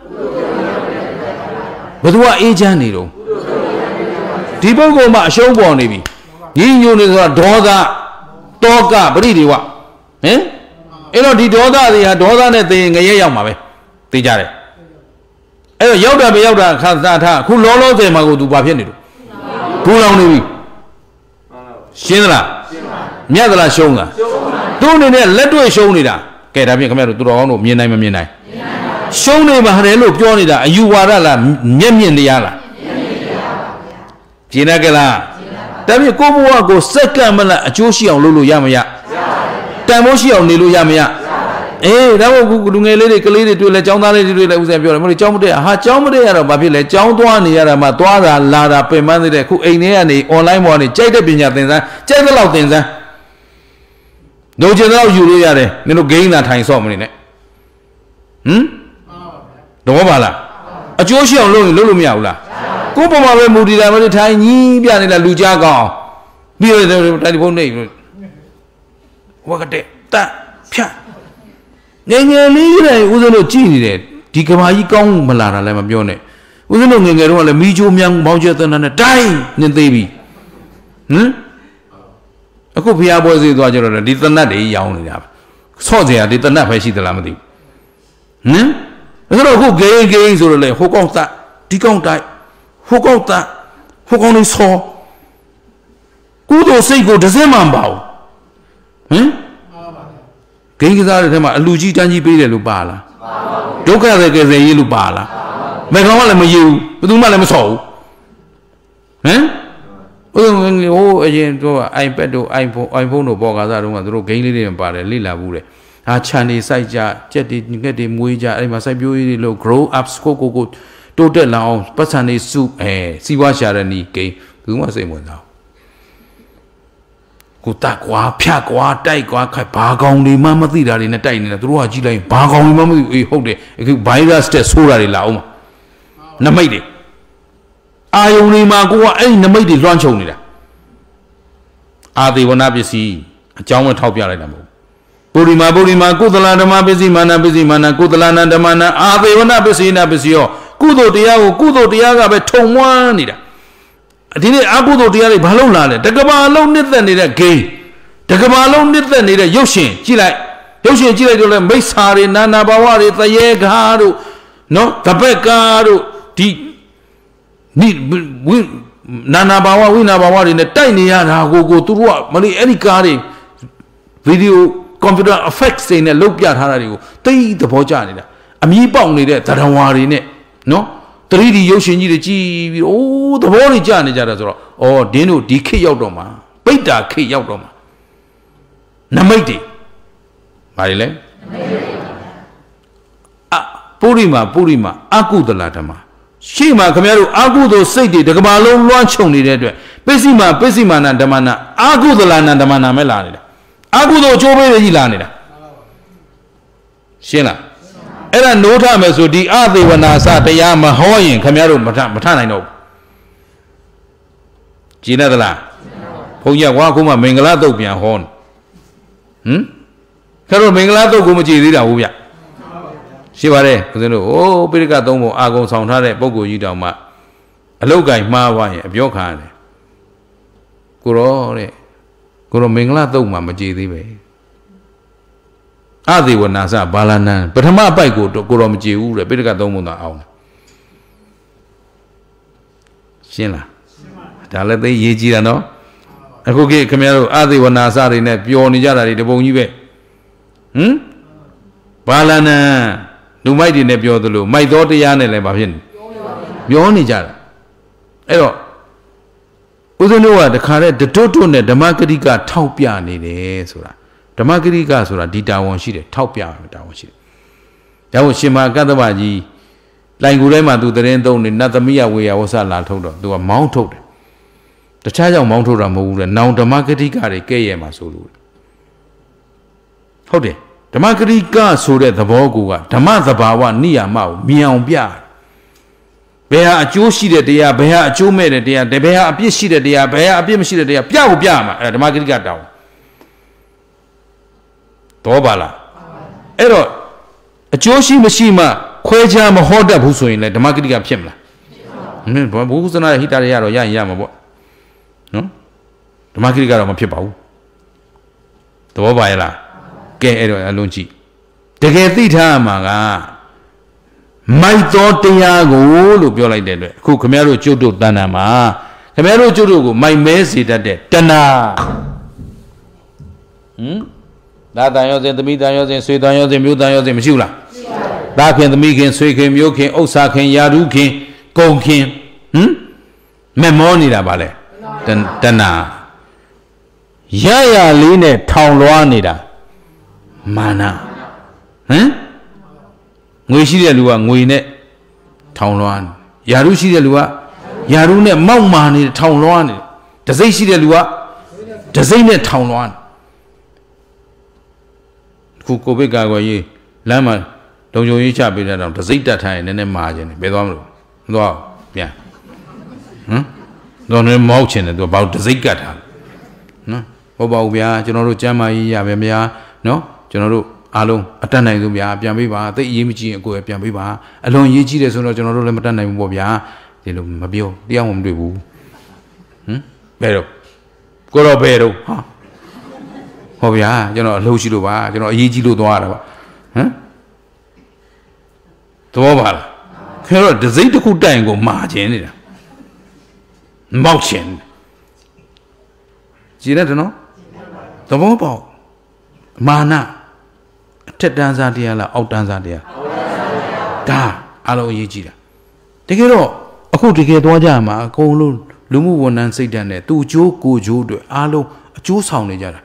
ဘယ်သူကအေးချမ်းနေတော့ဒီပုဂ္ဂိုလ်မှာအရှုံးပေါ်နေပြီညီညူနေဆိုတာဒေါသတောကပရိဒီဝဟင်အဲ့တော့ဒီဒေါသတွေဟာဒေါသနဲ့သိရင်ငရဲရောက်မှာပဲသိကြတယ်အဲ့တော့ရောက်တာပဲရောက်တာခါသာထားအခုလောလောဆယ်မှာကိုသူဘာဖြစ်နေလို့ဘူးလောင်နေပြီရှင်းသလားမြတ်သလားရှုံးလားသူအနေနဲ့လက်တွေ့ရှုံးနေတာကဲဒါဖြင့်ခင်ဗျားတို့သူတော်ကောင်းတို့မြင်နိုင်မမြင်နိုင်ရှုံးနေမှာဟဲ့လို့ပြောနေတာအယူဝါဒလားမျက်မြင်တရားလားကျင်ရကြလားဒါဖြင့်ကိုဘဝကိုစက္ကန့်မလအကျိုးရှိအောင်လုပ်လို့ရမရတန်ဖိုးရှိအောင်နေလို့ရမရအေးဒါမို့ခုလူငယ်လေးတွေကလေးတွေတွေ့လဲចောင်းသားလေးတွေတွေ့လဲဥစ္စာပြောတယ်မဟုတ်ចောင်းမတည့်ဟာចောင်းမတည့်ရတော့ဘာဖြစ်လဲចောင်းသွားနေရတာမှသွားတာလာတာပင်ပန်းသေးတယ်ခုအိမ်ထဲကနေ online ပေါ်ကနေကြိုက်တဲ့ပညာသင်စမ်းကြိုက်တဲ့လောက်သင်စမ်းတို့ချင်တော့ယူလို့ရတယ်နင်တို့ဂိမ်းသာထိုင်ဆော့မနေနဲ့ဟမ်တော့ပါလားအကျိုးရှိအောင်လုပ်ရင်လုပ်လို့မရဘူးလားကိုယ်ပေါ်မှာပဲမူတည်တာမလို့ထိုင်ကြီးပြနေတာလူကြားကောင်းပြီးတော့တိုင်ဖုန်းနေဝကတဲ့တဖြတ်ငယ်ငယ်လေးတွေဦးဇင်းတို့ကြည်နေတယ်ဒီကဘာကြီးကောင်းမလာတာလည်းမပြောနဲ့ဦးဇင်းတို့ငယ်ငယ်တုန်းကလည်းမီးချိုးမြန်ဘောင်းကျက်သန်းနဲ့တိုင်းနင်းသေးပြီဟမ်အခုဖျားပွဲစီသွားကြတော့ဒီတနတ်တွေရောင်းနေတာဆော့စရာဒီတနတ်ပဲရှိသလားမသိဘူးဟမ်အဲ့တော့အခုဂိမ်းဂိမ်းဆိုတော့လေဟိုကောက်သဒီကောက်တိုက်ဟိုကောက်သဟိုကောက်လေးဆောကုသိုလ်စိတ်ကိုတစ်စက်မှမပါဘူးဟမ်ဂိမ်းကစားတဲ့ထဲမှာအလူကြီးတန်းကြီးပေးတယ်လို့ပါလားဒုက္ခတွေကယ်ဆယ်ရေးလို့ပါလားမေကောင်ကလည်းမယူဘူးဘယ်သူမှလည်းမဆော့ဘူးဟမ်ဟိုဟိုအရင်တို့က iPad တို့ iPhone iPhone တို့ပေါ်ကားစားတော့ကတို့ဂိမ်းလေးတွေပါတယ်လေ့လာဘူးတဲ့ဟာခြံနေစိုက်ကြကြက်တွေငှက်တွေမွေးကြအဲ့မှာစိုက်ပျိုးရေးတွေလို့ grow up ကိုကိုကိုတိုးတက်လာအောင်ပတ်စံနေစုအဲစီးပွားရှာတဲ့နီးဂိမ်းဘယ်သူမှစိတ်ဝင်စားကိုတက်ကွာဖြတ်ကွာတိုက်ကွာခိုက်ဘာကောင်တွေမှမသိတာတွေနဲ့တိုက်နေတာသူတို့ကကြည့်လိုက်ဘာကောင်တွေမှမသိအေးဟုတ်တယ်အခု virus တက်ဆိုးတာတွေလာအောင်နမိတ်တွေအာယုန်တွေမှာကိုကအဲ့ဒီနမိတ်တွေလွှမ်းခြုံနေတာအာသေဝနာပစ္စည်းအကြောင်းပဲထောက်ပြလိုက်တာမဟုတ်ပုရိမာပုရိမာကုသလဓမ္မပစ္စည်းမာနပစ္စည်းမာနကုသလနာဓမ္မနာအာသေဝနာပစ္စည်းနာပစ္စည်းရောကုသိုလ်တရားကိုကုသိုလ်တရားကပဲထုံမွမ်းနေတာဒီနေ့အကုသိုလ်တရားတွေဘာလို့လာလဲတကဘာလုံးနှစ်သက်နေတဲ့ဂိမ်းတကဘာလုံးနှစ်သက်နေတဲ့ရုပ်ရှင်ကြည့်လိုက်ရုပ်ရှင်ကြည့်လိုက်တော့လဲမိစ္ဆာတွေနာနာဘာဝတွေသရေခါတို့နော်တပက်ကာတို့ဒီနိဝိနာနာဘာဝဝိနာဘာဝတွေနဲ့တိုက်နေရတာကိုကိုသူတို့ကမလေးအဲ့ဒီကားတွေဗီဒီယိုကွန်ပျူတာ effects တွေနဲ့လုပ်ပြထားတာတွေကိုသိသဘောကျနေတာအမြည်ပေါက်နေတဲ့သရဝါတွေနဲ့နော် three D ရုပ်ရှင်ကြီးတွေကြည်ပြီးအိုးသဘောတွေကျနေကြတာဆိုတော့အော်ဒင်းတို့ဒီခေတ်ရောက်တော့မှာပိတ္တာခေတ်ရောက်တော့မှာနမိတ်တွေဘာတွေလဲအပုရိမာပုရိမာအကုသလဓမ္မရှိမှခင်ဗျားတို့အာကုသိုလ်စိတ်တွေတကဘာလုံးလွှမ်းခြုံနေတဲ့အတွက်ပိစိမာပိစိမာနဓမ္မနာအာကုသလနာဓမ္မနာမဲ့လာနေတာအာကုသိုလ်အကျိုးပေးတွေကြီးလာနေတာရှင်းလားအဲ့ဒါနိုးထမယ်ဆိုဒီအသေဝနာစတရားမဟောရင်ခင်ဗျားတို့မထမထနိုင်တော့ဘူးကြည်နေသလားဘုန်းကြီးကအခုမှမင်္ဂလာတုတ်ပြန်ဟောဟမ်ခင်ဗျားတို့မင်္ဂလာတုတ်ကိုမကြည်သေးတာဘူးဗျရှိပါတယ်ဦးဇင်းတို့အိုးပိဋကသုံးပုံအာဂုံဆောင်ထားတဲ့ပုဂ္ဂိုလ်ကြီးတောင်မှအလုတ်ကင်မှားသွားရင်အပြောခံရတယ်ကိုရောတဲ့ကိုရောမင်္ဂလာတုတ်မှမကြည်သေးပဲအသေဝနာစဘာလနံပထမပိုက်ကိုကိုရောမကြည်ဘူးတဲ့ပိဋကသုံးပုံသာအောင်ရှင်းလားဒါလည်းသိရေးကြည့်တာနော်အခုခေတ်ခင်ဗျားတို့အသိဝနာစတွေနဲ့ပျော်နေကြတာတွေတပုံကြီးပဲဟမ်ဘာလနံလူမိုက်တွေနဲ့ပြောသလိုမိုက်တော်တရားနဲ့လည်းဘာဖြစ်နေပြောနေကြတာအဲ့တော့ဦးဇင်းတို့ကတခါတည်းတတွတ်တွတ်နဲ့ဓမ္မဂရိကထောက်ပြနေတယ်ဆိုတာဓမ္မဂရိကဆိုတာဒီတာဝန်ရှိတယ်ထောက်ပြတာဝန်ရှိတယ်ဒါကိုရှင်မကတ္တဗကြီးလိုင်ကူထဲမှာသူတရင်သုံးနေနတ်သမီးရဝေယဝဆလာထုတ်တော့သူကမောင်းထုတ်တယ်တခြားကြောင့်မောင်းထုတ်တာမဟုတ်ဘူးလေနောင်ဓမ္မဂရိကတွေကဲ့ရဲ့မှာဆိုလို့ဟုတ်တယ်ဓမ္မဂရိကဆိုတဲ့သဘောကူကဓမ္မသဘာဝနိယာမကိုမြင်အောင်ပြဘယ်ဟာအကျိုးရှိတဲ့တရားဘယ်ဟာအကျိုးမဲ့တဲ့တရားဘယ်ဟာအပြစ်ရှိတဲ့တရားဘယ်ဟာအပြစ်မရှိတဲ့တရားပြဖို့ပြမှာအဲ့ဒါဓမ္မဂရိကတောင်းတော့ပါလားအဲ့တော့အကျိုးရှိမရှိမှခွဲခြားမဟောတတ်ဘူးဆိုရင်လည်းဓမ္မဂရိကဖြစ်မလားမင်းဘုဟုဇနာဟိတရရတော့ရရင်ရမှာပေါ့နော်ဓမ္မဂရိကတော့မဖြစ်ပါဘူးသဘောပါရဲ့လားကဲအဲ့တော့အလုံးကြည့်တကယ်သိထားမှာကမိုက်တော်တရားကိုလို့ပြောလိုက်တဲ့အတွက်အခုခမရတို့ကျုပ်တို့တဏ္ဍာမှာခမရတို့ကျုပ်တို့ကိုမိုက်မဲစေတတ်တဲ့တဏှာဟမ်ဒါတန်ရောစဉ်သမီးတန်ရောစဉ်ဆွေတန်ရောစဉ်မျိုးတန်ရောစဉ်မရှိဘူးလားဒါခင်သမီးခင်ဆွေခင်မျိုးခင်ဥစ္စာခင်ယာရုခင်ကုံခင်ဟမ်မဲ့မောနေတာပါလေတဏှာရရလေးနဲ့ထောင်လွှားနေတာမာနဟမ်ငွေရှိတဲ့လူကငွေနဲ့ထောင်လွှားယာရုရှိတဲ့လူကယာရုနဲ့မောက်မာနေထောင်လွှားနေတစိမ့်ရှိတဲ့လူကတစိမ့်နဲ့ထောင်လွှားခုကိုဗစ်ကာကွယ်ရေးလမ်းမှာလုံခြုံရေးချပေးတဲ့တော့တစိမ့်တက်ထားရင်နည်းနည်းမာခြင်းတယ်ဘယ်သွားမလို့မသွားပြန်ဟမ်တော့လည်းမောက်ချင်တယ်သူကဘာတစိမ့်ကတ်ထားနော်ဟုတ်ပါဘူးဗျာကျွန်တော်တို့ကျမ်းမာရေးရပါဗျာနော်ကျွန်တော်တို့အားလုံးအတတ်နိုင်ဆုံးဗျာပြန်ပေးပါသိအရေးမကြီးရင်အကိုယ်ပြန်ပေးပါအလွန်ရေးကြီးတယ်ဆိုတော့ကျွန်တော်တို့လည်းမတတ်နိုင်ဘူးပေါ့ဗျာဒီလိုမပြောတရားမှမတွေ့ဘူးဟမ်ဘယ်တော့ကိုတော့ဘယ်တော့ဟာဟောဗျာကျွန်တော်အလှုပ်ရှိလို့ပါကျွန်တော်အရေးကြီးလို့သွားရတာပါဟမ်သဘောပါလားခဲတော့ဒစိမ့်တစ်ခုတိုင်ကိုမာခြင်းနေတာမောက်ခြင်းကြည်ရတယ်နော်သဘောပေါက်မာနအထက်တန်းစားတရားလားအောက်တန်းစားတရားဒါအလုံးအရေးကြီးတာတကယ်တော့အခုတကယ်သွားကြမှာအကုန်လုံးလူမှုဝန်ထမ်းစိတ်ဓာတ်နဲ့သူ့ကျိုးကိုကျိုးတွေအားလုံးအကျိုးဆောင်နေကြတာ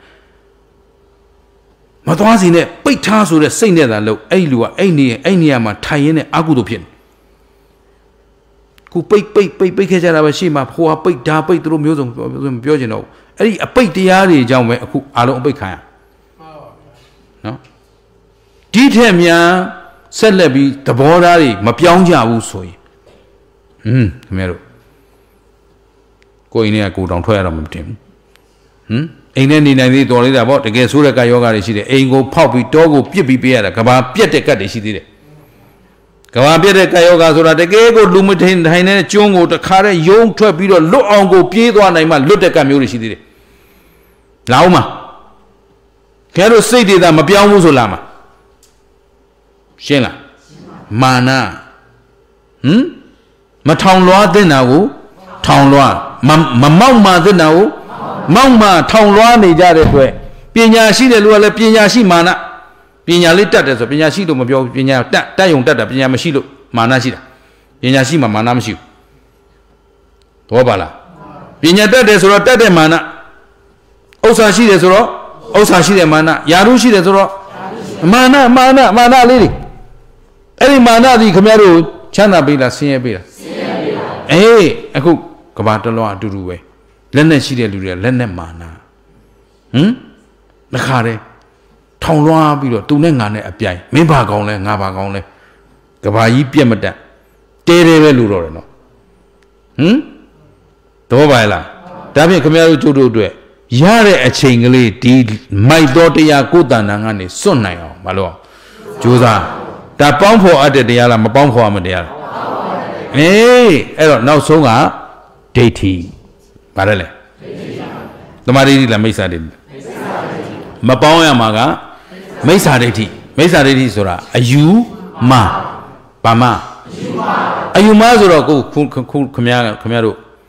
မသွားစီနဲ့ပိတ်ထားဆိုတဲ့စိတ်နဲ့သာလို့အဲ့လူကအဲ့နေအဲ့နေရာမှာထိုင်ရင်းနဲ့အကုသို့ဖြစ်နေခုပိတ်ပိတ်ပိတ်ပိတ်ခဲ့ကြတာပဲရှေ့မှာဟိုဟာပိတ်ဒါပိတ်သူတို့မျိုးစုံပြောချင်တော့အဲ့ဒီအပိတ်တရားတွေအကြောင်းပဲအခုအားလုံးအပိတ်ခံရနော်ဒီထက်များဆက်လက်ပြီးသဘောထားတွေမပြောင်းကြဘူးဆိုရင်ဟွန်းခင်ဗျားတို့ကိုယ်အိမ်ထဲကကိုတောင်ထွက်ရတော့မတင်ဘူးဟမ်အိမ်ထဲနေနိုင်သေးတော်လေးတာပေါ့တကယ်ဆိုးတဲ့ကယောဂတွေရှိတယ်အိမ်ကိုဖောက်ပြီးတောကိုပြစ်ပြီးပေးရတာကဘာပြက်တဲ့ကတ်တွေရှိသေးတယ်ကဘာပြက်တဲ့ကယောဂဆိုတာတကယ်ကိုလူမထိန်ထိုင်တဲ့ကျွန်းကိုတခါတည်းယုံထွက်ပြီးတော့လွတ်အောင်ကိုပြေးသွားနိုင်မှလွတ်တဲ့ကတ်မျိုးတွေရှိသေးတယ်လာအောင်မခဲတို့စိတ်တွေသာမပြောင်းဘူးဆိုလာမှာရှင်းလားမာနဟမ်မထောင်လွှားတဲ့နာကိုထောင်လွှားမမမောက်မာတဲ့နာကိုမောက်မာထောင်လွှားနေကြတဲ့အတွက်ပညာရှိတဲ့လူကလည်းပညာရှိမာနပညာလေးတတ်တယ်ဆိုပညာရှိလို့မပြောပညာတတ်တတ်ယုံတတ်တာပညာမရှိလို့မာနရှိတာပညာရှိမှမာနမရှိဘူးတော့ပါလားပညာတတ်တယ်ဆိုတော့တတ်တဲ့မာနဥစ္စာရှိတယ်ဆိုတော့ဥစ္စာရှိတဲ့မာနယာရုရှိတယ်ဆိုတော့မာနမာနမာနလေးတွေအဲ့ဒီမာနသည်ခင်ဗျားတို့ချမ်းသာပေးလားဆင်းရဲပေးလားဆင်းရဲပေးပါအေးအခုကဘာတလောအတူတူပဲလက်နဲ့ရှိတဲ့လူတွေကလက်နဲ့မာနဟမ်တခါတည်းထောင်လွှားပြီးတော့သူနဲ့ငါနဲ့အပြိုင်မင်းဘာကောင်းလဲငါဘာကောင်းလဲကဘာကြီးပြက်မတက်တဲတဲပဲလူတော့တယ်နော်ဟမ်တော့ပါလားဒါဖြင့်ခင်ဗျားတို့ကျုပ်တို့အတွက်ရတဲ့အချိန်ကလေးဒီမိုက်တော်တရားကိုယ်တဏ္ဍာကနေစွန့်နိုင်အောင်မလို့ကြိုးစားဒါပေါင်းဖော်အပ်တဲ့တရားလားမပေါင်းဖော်ရမတရားလားအေးအဲ့တော့နောက်ဆုံးကဒိဋ္ဌိဗါတယ်လေသမာဓိလားမိစ္ဆာဒိဋ္ဌိမပေါင်းရမှာကမိစ္ဆာဒိဋ္ဌိမိစ္ဆာဒိဋ္ဌိဆိုတာအယူမဘာမအယူမဆိုတော့ကိုခုခုခမရခမရတို့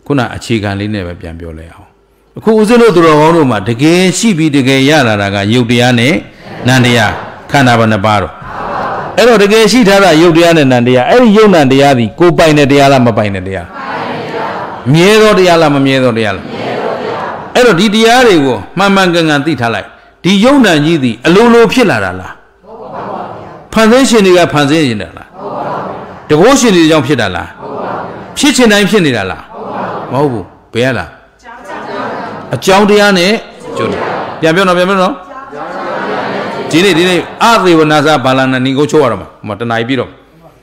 ခုနအခြေခံလေးနဲ့ပဲပြန်ပြောလိုက်အောင်အခုဦးဇင်းတို့သူတော်ကောင်းတို့မှာတကယ်ရှိပြီးတကယ်ရလာတာကယုတ်တရားနဲ့နန္တရားခန္ဓာဘာနှစ်ပါးတော့အဲ့တော့တကယ်ရှိထားတာယုတ်တရားနဲ့နန္တရားအဲ့ဒီယုတ်နန္တရားဒီကိုပိုင်တဲ့တရားလားမပိုင်တဲ့တရားမြဲသောတရားလားမမြဲသောတရားလားအဲ့တော့ဒီတရားတွေကိုမှန်မှန်ကန်ကန်သိထားလိုက်ဒီယုတ်နံကြီးသည်အလိုလိုဖြစ်လာတာလားဖန်ဆင်းရှင်တွေကဖန်ဆင်းနေတာလားတကောရှင်တွေကြောင့်ဖြစ်တာလားဖြစ်ချင်တိုင်းဖြစ်နေတာလားမဟုတ်ဘူးဘယ်ရလားအကြောင်းတရားနဲ့ကျိုးပြန်ပြောတော့ပြန်ပြောတော့ဒီနေ့ဒီနေ့အသေဝနာစာဘာလာနာနေကိုချိုးရတော့မှာတနာကြီးပြီးတော့ဟမ်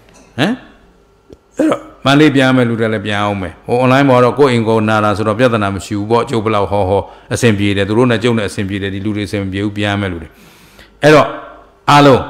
အဲ့တော့မလေးပြန်မယ်လူတွေလည်းပြန်အောင်မယ်ဟို online မှာတော့ကိုယ့်အိမ်ကိုနာတာဆိုတော့ပြဿနာမရှိဘူးပေါ့ကျုပ်ဘလောက်ဟောဟောအဆင်ပြေတယ်သူတို့နဲ့ကျုပ်နဲ့အဆင်ပြေတယ်ဒီလူတွေအဆင်ပြေဘူးပြန်မယ်လူတွေအဲ့တော့အားလုံး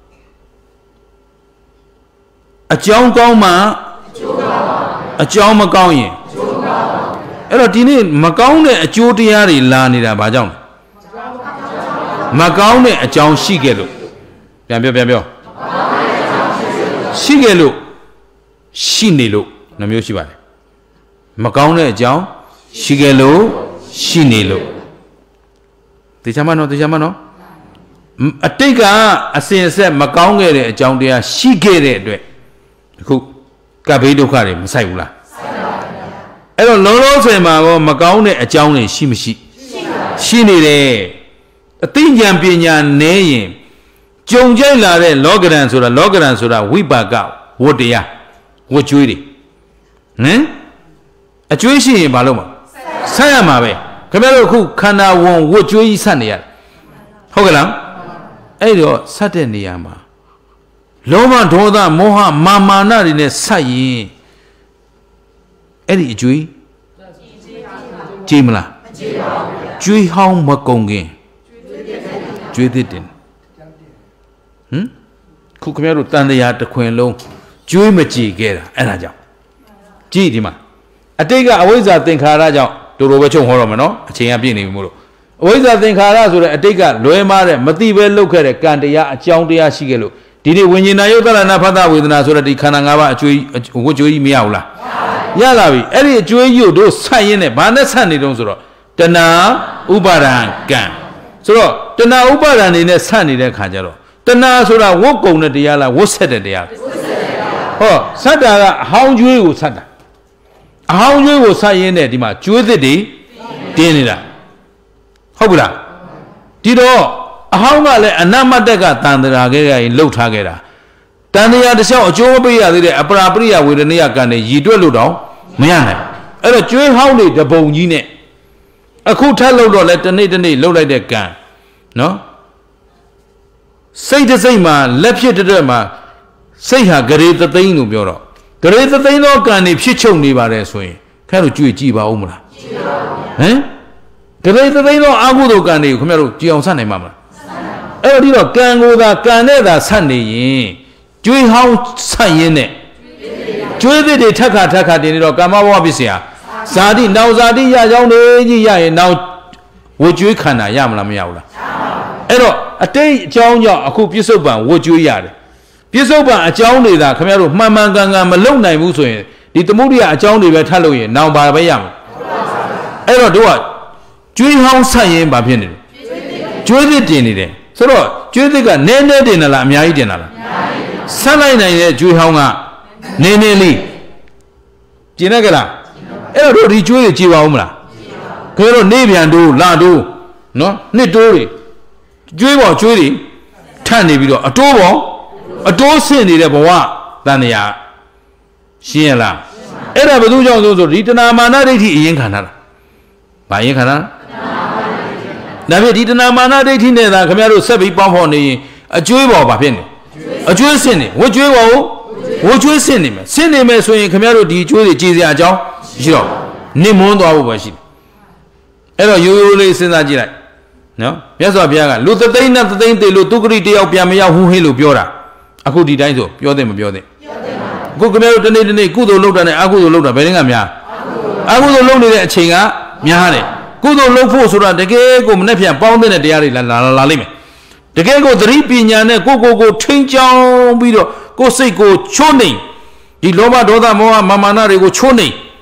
အကြောင်းကောင်းမှအကြောင်းမကောင်းရင်အဲ့တော့ဒီနေ့မကောင်းတဲ့အကျိုးတရားတွေလာနေတာဘာကြောင့်မကောင်းတဲ့အကြောင်းရှိခဲ့လို့ပြန်ပြောပြန်ပြောရှိခဲ့လို့ရှိနေလို့နှမျိုးရှိပါတယ်မကောင်းတဲ့အကြောင်းရှိခဲ့လို့ရှိနေလို့သိချင်မနော်သိချင်မနော်အတိတ်ကအစဉ်အဆက်မကောင်းခဲ့တဲ့အကြောင်းတရားရှိခဲ့တဲ့အတွက်အခုကဗ္ဗေဒုက္ခတွေမဆိုင်ဘူးလားဆိုင်ပါဗျာအဲ့တော့လုံးလုံးဆယ်မှာကောမကောင်းတဲ့အကြောင်းတွေရှိမရှိရှိနေတယ်အသိဉာဏ်ပညာနဲရင်ကြုံကြိုက်လာတဲ့လောကရန်ဆိုတာလောကရန်ဆိုတာဝိပါကဝတ္တရားဝတ်ကြွေးတွေဟမ်အကျွေးရှိရင်ဘာလို့မဆက်ရမှာပဲခင်ဗျားတို့အခုခန္ဓာဝန်ဝတ်ကြွေးကြီးဆက်နေရဟုတ်ကဲ့လားအဲ့တော့ဆက်တဲ့နေရာမှာလောဘဒေါသမောဟမာမာနတွေနဲ့ဆက်ရင်အဲ့ဒီအကျွေးကြည်မလားမကြည်ပါဘူးကျွေးဟောင်းမကုန်ခင်ကျွေးသစ်တင်ဟမ်ခုခင်ဗျားတို့တန်တရားတစ်ခွင်လုံးကျွေးမကြည်ခဲ့တာအဲ့ဒါကြောင့်ကြည်ဒီမှာအတိတ်ကအဝိဇ္ဇာသင်္ခါရကြောင့်တို့လိုပဲချုပ်ဟောတော့မယ်နော်အချိန်ကပြည့်နေပြီမို့လို့အဝိဇ္ဇာသင်္ခါရဆိုတဲ့အတိတ်ကလွဲမားတဲ့မသိပဲလုပ်ခဲ့တဲ့ကံတရားအကြောင်းတရားရှိခဲ့လို့ဒီနေ့ဝိညာဏယုတ်တရဏဖတ်တာဝေဒနာဆိုတဲ့ဒီခန္ဓာ၅ပါးအကျွေးဝတ်ကြွေးကြီးမရဘူးလားရလာပြီအဲ့ဒီအကျွေးကြီးကိုတို့ဆက်ရင်းနဲ့ဘာနဲ့ဆက်နေတုံးဆိုတော့တဏှာဥပါဒံကံဆိုတော့တဏှာဥပါဒံနေနဲ့ဆက်နေတဲ့ခါကျတော့တဏှာဆိုတာဝတ်ကုံတဲ့တရားလားဝတ်ဆက်တဲ့တရားဟောဆက်တာကအဟောင်းကျွေးကိုဆက်တာအဟောင်းကျွေးကိုဆက်ရင်းနဲ့ဒီမှာကျွေးသစ်တွေတင်းနေတာဟုတ်ဘူးလားဒီတော့အဟောင်းကလည်းအနမတက်ကတန်တရာခဲ့ရင်လှုပ်ထားခဲ့တာတန်တရားတစ်လျှောက်အကျိုးမပေးရသေးတဲ့အပရာပရိယဝေဒနိယကံနဲ့ရည်တွက်လို့တော့မရနိုင်အဲ့တော့ကျွေးဟောင်းတွေတပုံကြီးနဲ့အခုထပ်လှုပ်တော့လဲတနေ့တနေ့လှုပ်လိုက်တဲ့ကံနော်စိတ်တစ်စိတ်မှာလက်ဖြစ်တဲ့မှာစိတ်ဟာဂရေသသိန်းလို့ပြောတော့ဂရေသသိန်းသောကံတွေဖြစ်ချုပ်နေပါတယ်ဆိုရင်ခင်ဗျားတို့ကြွေကြည့်ပါဦးမလားကြည့်ပါဘူးဟမ်ဂရေသသိန်းသောအာဟုသောကံတွေကိုခင်ဗျားတို့ကြည်အောင်ဆက်နိုင်မှာမလားအဲ့တော့ဒီတော့ကံကိုသာကံနဲ့သာဆက်နေရင်ကျွေးဟောင်းဆက်ရင်းနဲ့ကျွေးသစ်တွေထက်ခါထက်ခါတင်နေတော့ကာမဘဝပစ္စယဇာတိနောက်ဇာတိရကြောင်းတွေကြီးရရင်နောက်ဝတ်ကျွေးခန္ဓာရမလားမရဘူးလားအဲ့တော့အတိတ်အကြောင်းကြောင့်အခုပြစ္ဆုတ်ပံဝတ်ကျွေးရတယ်ပြစ္ဆုတ်ပံအကြောင်းတွေသာခင်ဗျားတို့မှန်မှန်ကန်ကန်မလုံနိုင်ဘူးဆိုရင်ဒီသမုဒိယအကြောင်းတွေပဲထပ်လို့ရင်နောင်ပါပဲရမှာအဲ့တော့တို့ကကျွေးဟောင်းဆက်ရင်ဘာဖြစ်နေလဲကျွေးသစ်တင်နေတယ်ဆိုတော့ကျွေးသစ်ကနည်းနည်းတင်လာလားအများကြီးတင်လာလားဆက်လိုက်နိုင်တဲ့ကျွေးဟောင်းကနည်းနည်းလေးကျင်ရကြလားအဲ့တော့တို့ဒီကျွေးတွေကြည်ပါဦးမလားခင်ဗျားတို့နေပြန်တို့လာတို့နော်နှစ်တိုးတွေကျွေးပေါ်ကျွေးတွေထပ်နေပြီးတော့အတိုးပေါ်အတိုးဆင့်နေတဲ့ဘဝတန်တရားရှင်းရလားအဲ့ဒါဘယ်သူကြောင့်ဆိုဆိုဒီတဏမာနဒိဋ္ဌိအရင်ခံထားတာဘာရင်ခံတာဒါဖြင့်ဒီတဏမာနဒိဋ္ဌိနဲ့သာခင်ဗျားတို့ဆက်ပြီးပေါင်းဖော်နေရင်အကျွေးပေါ်ဘာဖြစ်နေအကျွေးဆင့်နေဝတ်ကျွေးပေါ်ဝတ်ကျွေးဆင့်နေမယ်ဆင့်နေမယ်ဆိုရင်ခင်ဗျားတို့ဒီကျွေးတွေကြည်စရာအကြောင်းရှိတော့နစ်မွန်းသွားဖို့ပဲရှိတယ်အဲ့တော့ရိုးရိုးလေးစဉ်းစားကြည့်လိုက်နော်မြတ်စွာဘုရားကလူသသိန်းနဲ့သသိန်းသေးလို့သူကရိတယောက်ပြန်မရောက်ဟူးဟင်းလို့ပြောတာအခုဒီတိုင်းဆိုပြောတယ်မပြောတယ်အခုခင်ဗျားတို့တနေ့တနေ့ကုသိုလ်လုပ်တာနဲ့အကုသိုလ်လုပ်တာဘယ်ရင်ကများအကုသိုလ်လုပ်နေတဲ့အချိန်ကများတယ်ကုသိုလ်လုပ်ဖို့ဆိုတာတကယ်ကိုမနဲ့ပြန်ပေါင်းတဲ့တရားတွေလာလာလာလိမ့်မယ်တကယ်ကိုသတိပညာနဲ့ကိုကိုကိုထိန်းချောင်းပြီးတော့ကိုစိတ်ကိုချိုးနှိမ်ဒီလောဘဒေါသမောဟမာမာနတွေကိုချိုးနှိမ်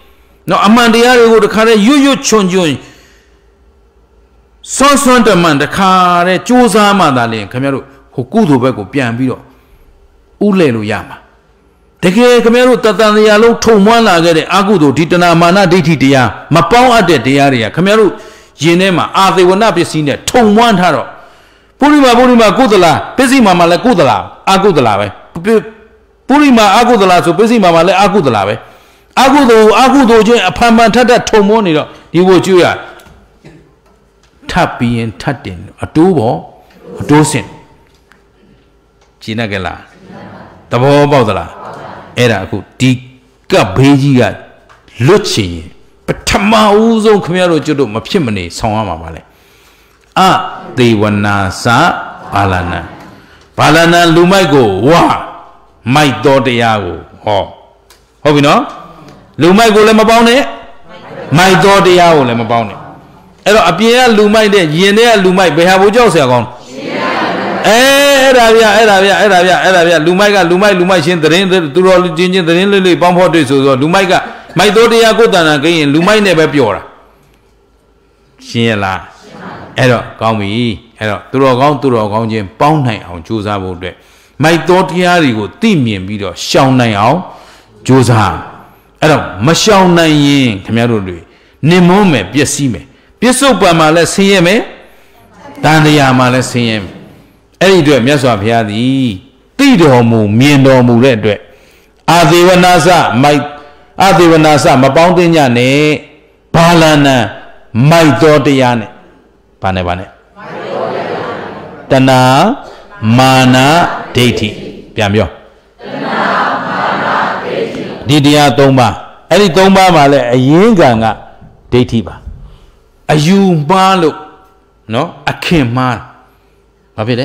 နော်အမှန်တရားတွေကိုတခါတည်းရွတ်ရွတ်ချွန်ချွန်စွန်းစွန်းတမန်တခါတည်းကြိုးစားမှသာလျှင်ခင်ဗျားတို့ဟိုကုသိုလ်ဘက်ကိုပြန်ပြီးတော့ဥလဲလို့ရမှာတကယ်ခင်ဗျားတို့တတန်တရားလုံးထုံမွမ်းလာခဲ့တဲ့အကုသိုလ်ဒီတဏမာနဒိဋ္ဌိတရားမပေါင်းအပ်တဲ့တရားတွေကခင်ဗျားတို့ယင်ထဲမှာအာသေဝနပစ္စည်းနဲ့ထုံမွမ်းထားတော့ပုရိမာပုရိမာကုသလာပစ္စည်းမှာမှလည်းကုသလာအကုသလာပဲပုရိမာအကုသလာဆိုပစ္စည်းမှာမှလည်းအကုသလာပဲအကုသိုလ်အကုသိုလ်ချင်းအဖန်ဖန်ထပ်ထပ်ထုံမွမ်းနေတော့ဒီဘို့ကျွရထပ်ပြီးရင်ထပ်တင်အတိုးပေါ်အတိုးစင်ကြည်နေကြလားသဘောပေါက်သလားအဲ့ဒါအခုဒီကပ်ဘေးကြီးကလွတ်ချင်ရင်ပထမဦးဆုံးခင်ဗျားတို့ကျွတ်တို့မဖြစ်မနေဆောင်ရမှာပါလေအသေဝနာစဘာလနာဘာလနာလူမိုက်ကိုဝါမိုက်တော်တရားကိုဟောဟုတ်ပြီနော်လူမိုက်ကိုလည်းမပေါင်းနဲ့မိုက်တော်တရားကိုလည်းမပေါင်းနဲ့အဲ့တော့အပြင်ကလူမိုက်တဲ့ယင်တဲ့ကလူမိုက်ဘယ်ဟာဘိုးကြောက်ဆရာကောင်းအဲအဲ့ဒါဗျအဲ့ဒါဗျအဲ့ဒါဗျအဲ့ဒါဗျလူမိုက်ကလူမိုက်လူမိုက်ချင်းသတင်းသူတော်ချင်းချင်းသတင်းလေးလေးပေါင်းဖော်တွေ့ဆိုတော့လူမိုက်ကမိုက်တော်တရားကိုတန်တာကိရင်လူမိုက်နဲ့ပဲပြောတာရှင်းရလားအဲ့တော့ကောင်းပြီအဲ့တော့သူတော်ကောင်းသူတော်ကောင်းချင်းပေါင်းနိုင်အောင်ကြိုးစားဖို့အတွက်မိုက်တော်တရားတွေကိုသိမြင်ပြီးတော့ရှောင်နိုင်အောင်ကြိုးစားအဲ့တော့မရှောင်နိုင်ရင်ခင်ဗျားတို့တွေနင်မုန်းမယ်ပျက်စီးမယ်ပစ္စုပန်မှာလည်းဆင်းရဲမယ်တန်တရားမှာလည်းဆင်းရဲမယ်အဲ့ဒီအတွက်မြတ်စွာဘုရားသည်သိတော်မူမြင်တော်မူတဲ့အတွက်အာသေဝနာစမိုက်အာသေဝနာစမပေါင်းတင်ကြနဲ့ဘာလနံမိုက်တော်တရားနဲ့ဘာနဲ့ဘာနဲ့တဏမာနဒိဋ္ဌိပြန်ပြောတဏမာနဒိဋ္ဌိဒီတရား၃ပါးအဲ့ဒီ၃ပါးမှာလည်းအရင်ကံကဒိဋ္ဌိပါအယူမှားလို့နော်အခင်မှားဘာဖြစ်လဲ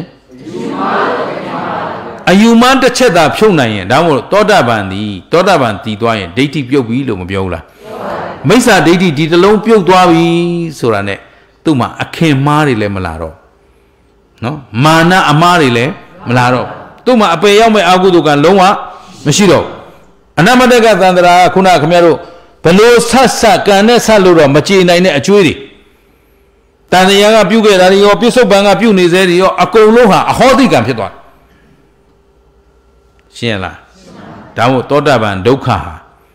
အယူမှားတစ်ချက်သာဖြုတ်နိုင်ရင်ဒါမှမဟုတ်သောတာပန်သည်သောတာပန်တည်သွားရင်ဒိဋ္ဌိပြုတ်ပြီလို့မပြောဘူးလားမိစ္ဆာဒိဋ္ဌိဒီတစ်လုံးပြုတ်သွားပြီဆိုတာနဲ့သူ့မှာအခင်မှားတွေလည်းမလာတော့နော်မာနအမှားတွေလည်းမလာတော့သူ့မှာအပေရောက်မဲ့အာဟုတုကလုံးဝမရှိတော့အနမတကသန္တရာခုနခင်ဗျားတို့ဘလို့ဆက်ဆက်ကံနဲ့ဆက်လို့တော့မကြေနိုင်တဲ့အကျွေးတွေတန်တရားကပြုတ်ခဲ့တာတွေရောပြစ္ဆုတ်ပံကပြုတ်နေစေတွေရောအကုန်လုံးဟာအဟောတိကံဖြစ်သွားတယ်ရှင်းလားဒါမို့သောတာပန်ဒုက္ခဟာ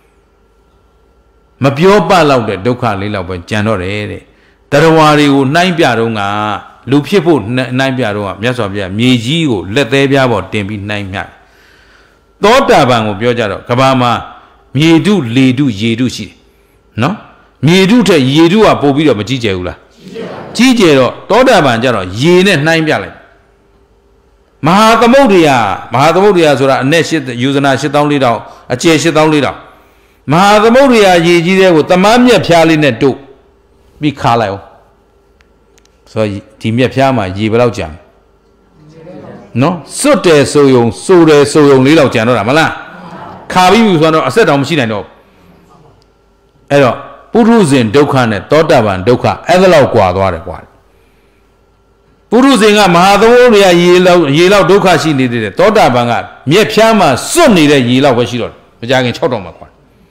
မပြောပလောက်တဲ့ဒုက္ခလေးလောက်ပဲကြံတော့တယ်တဲ့တရားဝါတွေကိုနှိုင်းပြတော့ကလူဖြစ်ဖို့နှိုင်းပြတော့ကမြတ်စွာဘုရားမြေကြီးကိုလက်သေးပြားပေါ်တင်ပြီးနှိုင်းမြသောတာပန်ကိုပြောကြတော့ကဘာမှာမြေတုလေတုရေတုရှိတယ်နော်မြေတုထက်ရေတုကပို့ပြီးတော့မကြီးကျယ်ဘူးလားကြီးကျယ်တော့သောတာပန်ကြတော့ရေနဲ့နှိုင်းပြလိုက်မဟာသမုဒ္ဒရာမဟာသမုဒ္ဒရာဆိုတာအနဲ့ရှစ်ယူဇနာရှစ်သောင်းလေးတောင်အကျယ်ရှစ်သောင်းလေးတောင်မဟာသမုဒ္ဒရာရေကြီးတဲ့ကိုတမန်းမြက်ဖျားလေးနဲ့တို့ပြီးခါလိုက်အောင်ဆိုတော့ဒီမြက်ဖျားမှာရေဘယ်လောက်ကြံနော်စွတ်တယ်ဆိုယုံစိုးတယ်ဆိုယုံလေးလောက်ကြံတော့တာမလားခါပြီးပြီဆိုတော့အဆက်တောင်မရှိနိုင်တော့အဲ့တော့ပုရုဇဉ်ဒုက္ခနဲ့သောတာပန်ဒုက္ခအဲ့ဒါလောက်ကွာသွားတယ်ကွာပုရုဇဉ်ကမဟာသမုဒ္ဒရာရေလောက်ရေလောက်ဒုက္ခရှိနေသေးတယ်သောတာပန်ကမြက်ဖျားမှာစွတ်နေတဲ့ရေလောက်ပဲရှိတော့မကြခင်၆တောင်မှာကွာ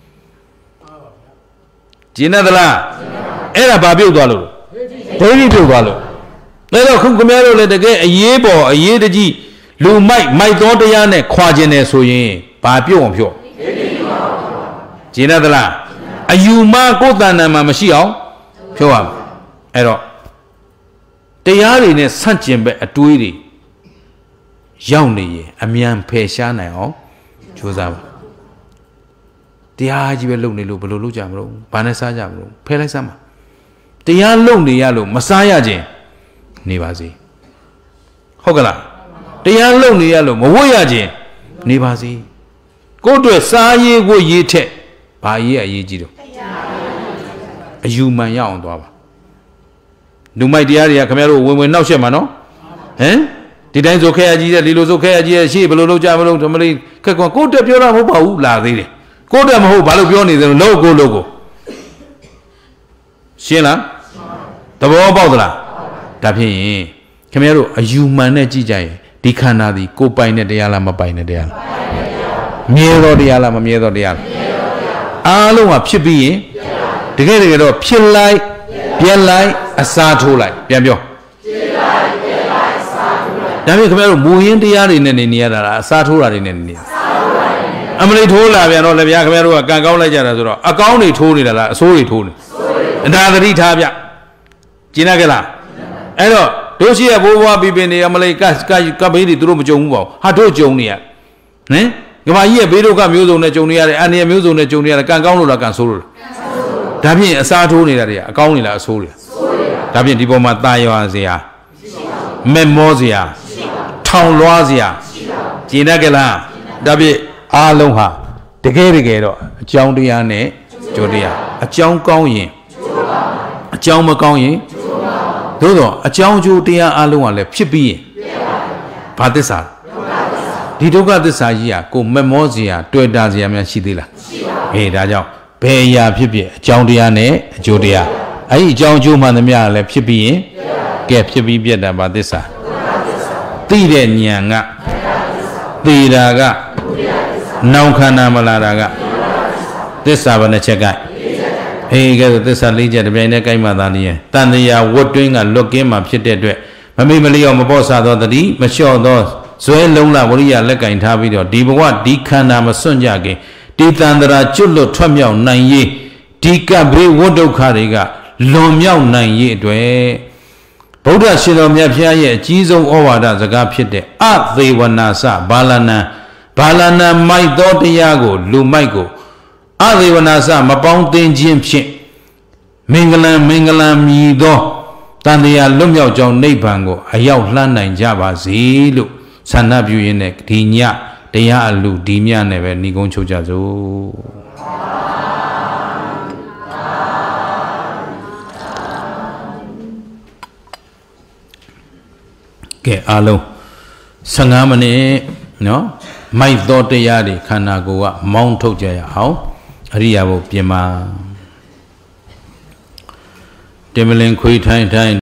ကျင်းနေသလားအဲ့ဒါဘာပြုတ်သွားလို့ဒိဋ္ဌိပြုတ်သွားလို့ဒါတော့ခုခင်ဗျားတို့လည်းတကယ်အရေးပေါ်အရေးတကြီးလူမိုက်မိုက်တော်တရားနဲ့ခွာခြင်းတယ်ဆိုရင်ဘာပြုတ်အောင်ဖြော့ကျင်းနေသလားအယူမကိုယ်တဏ္ဍာမှာမရှိအောင်ဖြော့ရမယ်အဲ့တော့တရားတွေနဲ့ဆန့်ကျင်ဘက်အတွေးတွေရောက်နေရင်အမြန်ဖယ်ရှားနိုင်အောင်ကြိုးစားပါတရားကြီးပဲလုပ်နေလို့ဘယ်လိုလုပ်ကြမလို့ဘာနဲ့စားကြမလို့ဖယ်လိုက်စမ်းပါတရားလုပ်နေရလို့မစားရခြင်းနေပါစေဟုတ်ကလားတရားလုပ်နေရလို့မဝတ်ရခြင်းနေပါစေကိုယ့်အတွက်စားရေးကိုရေးထက်ဘာရေးအရေးကြီးတော့အယူမှန်ရအောင်သွားပါလူမိုက်တရားတွေကခင်ဗျားတို့ဝင်ဝင်နှောက်ရှက်မှာနော်ဟမ်ဒီတိုင်းဆိုခဲရကြီးတဲ့ဒီလိုဆိုခဲရကြီးရဲ့ရှေ့ဘယ်လိုလုပ်ကြမလို့ဓမ္မလေးခက်ကွန်ကိုတက်ပြောတာမဟုတ်ပါဘူးလာသေးတယ်ကိုတက်မဟုတ်ဘာလို့ပြောနေတယ်လို့ကိုလို့ကိုရှင်းလားသဘောပေါက်သလားဒါဖြင့်ခင်ဗျားတို့အယူမှန်နဲ့ကြည့်ကြရင်ဒီခန္ဓာသည်ကိုပိုင်တဲ့တရားလားမပိုင်တဲ့တရားလားမြဲသောတရားလားမမြဲသောတရားလားအားလုံးကဖြစ်ပြီးရင်တကယ်တကယ်တော့ဖြစ်လိုက်ပြန်လိုက်အစားထိုးလိုက်ပြန်ပြောဖြစ်လိုက်ပြန်လိုက်အစားထိုးလိုက်ဒါပြင်ခင်ဗျားတို့မူရင်းတရားတွေနဲ့နေနေရတာလားအစားထိုးတာတွေနဲ့နေနေအမလေးထိုးလာပြန်တော့လည်းဗျာခင်ဗျားတို့ကကံကောင်းလိုက်ကြတာဆိုတော့အကောင်းတွေထိုးနေတာလားအဆိုးတွေထိုးနေအဒါသတိထားဗျကျင်းရကြလားအဲ့တော့တို့ရှိရဘိုးဘွားပြပင်နေအမလေးကကကဘေးတွေသူတို့မကြုံဘူးပေါ့ဟာတို့ကြုံနေရဟင်ကမာကြီးရဲ့ဘေးဒုက္ခမျိုးစုံနဲ့ကြုံနေရတယ်အန္တရာယ်မျိုးစုံနဲ့ကြုံနေရတယ်ကံကောင်းလို့လားကံဆိုးလို့လားဒါဖြင့်အစားထိုးနေတာတွေကအကောင်းနေလားအဆိုးတွေဒါဖြင့်ဒီပေါ်မှာတာရွာစရာမဲ့မောစရာထောင်လွှားစရာကျင်တတ်ကြလားဒါဖြင့်အားလုံးဟာတကယ်တကယ်တော့အကြောင်းတရားနဲ့ကျိုးတရားအကြောင်းကောင်းရင်အကြောင်းမကောင်းရင်သို့တော့အကြောင်းကျိုးတရားအားလုံးကလည်းဖြစ်ပြီးရင်ဘာသစ္စာဒီဒုက္ခသစ္စာကြီးဟာကိုမဲ့မောစရာတွေ့တာစရာများရှိသေးလားမရှိပါဘူးဟေးဒါကြောင့်ဘယ်အရာဖြစ်ဖြစ်အကြောင်းတရားနဲ့အကျိုးတရားအဲ့ဒီအကြောင်းအကျိုးမှန်သမျှလည်းဖြစ်ပြီးရင်ကဲဖြစ်ပြီးပြတ်တာဘာသစ္စာသိတဲ့ဉာဏ်ကသိတာကနောင်ခန္ဓာမလာတာကသစ္စာဘယ်နှချက်ကဟေးကဲသစ္စာလေးချက်တပြိုင်တည်းကိုက်မှသာနေရင်တန်တရားဝတ်တွင်းကလွတ်ကင်းမှဖြစ်တဲ့အတွက်မမိမလျော့မပေါ့ဆသောတတိမလျှော့သောဇွဲလုံးလာဝရိယလက်ကင်ထားပြီးတော့ဒီဘဝဒီခန္ဓာမစွန့်ကြခင်ဒီတန်တရာကျွတ်လွတ်ထွက်မြောက်နိုင်ရေးဒီကပ်ဘေးဝတ်ဒုက္ခတွေကလွန်မြောက်နိုင်ရေးအတွက်ဗုဒ္ဓရှင်တော်မြတ်ဖျားရဲ့အကြီးဆုံးဩဝါဒစကားဖြစ်တဲ့အသေးဝနာစဘာလနံဘာလနံမိုက်သောတရားကိုလူမိုက်ကိုအသေးဝနာစမပေါင်းသင်ခြင်းဖြင့်မင်္ဂလံမင်္ဂလံမြည်သောတန်တရားလွတ်မြောက်ကြောင်းနိဗ္ဗာန်ကိုအရောက်လှမ်းနိုင်ကြပါစေလို့ဆန္ဒပြုရင်းနဲ့ဒီညတရားအလူဒီမြနဲ့ပဲဏိကုံးချုပ်ကြစို့ကဲအားလုံးဆယ်ငါးမိနစ်နော်မိုက်သောတရားတွေခန္ဓာကိုယ်ကမောင်းထုတ်ကြရအောင်အရိယာဘုပြင်မှာတင်မလင်ခွေထိုင်းထိုင်း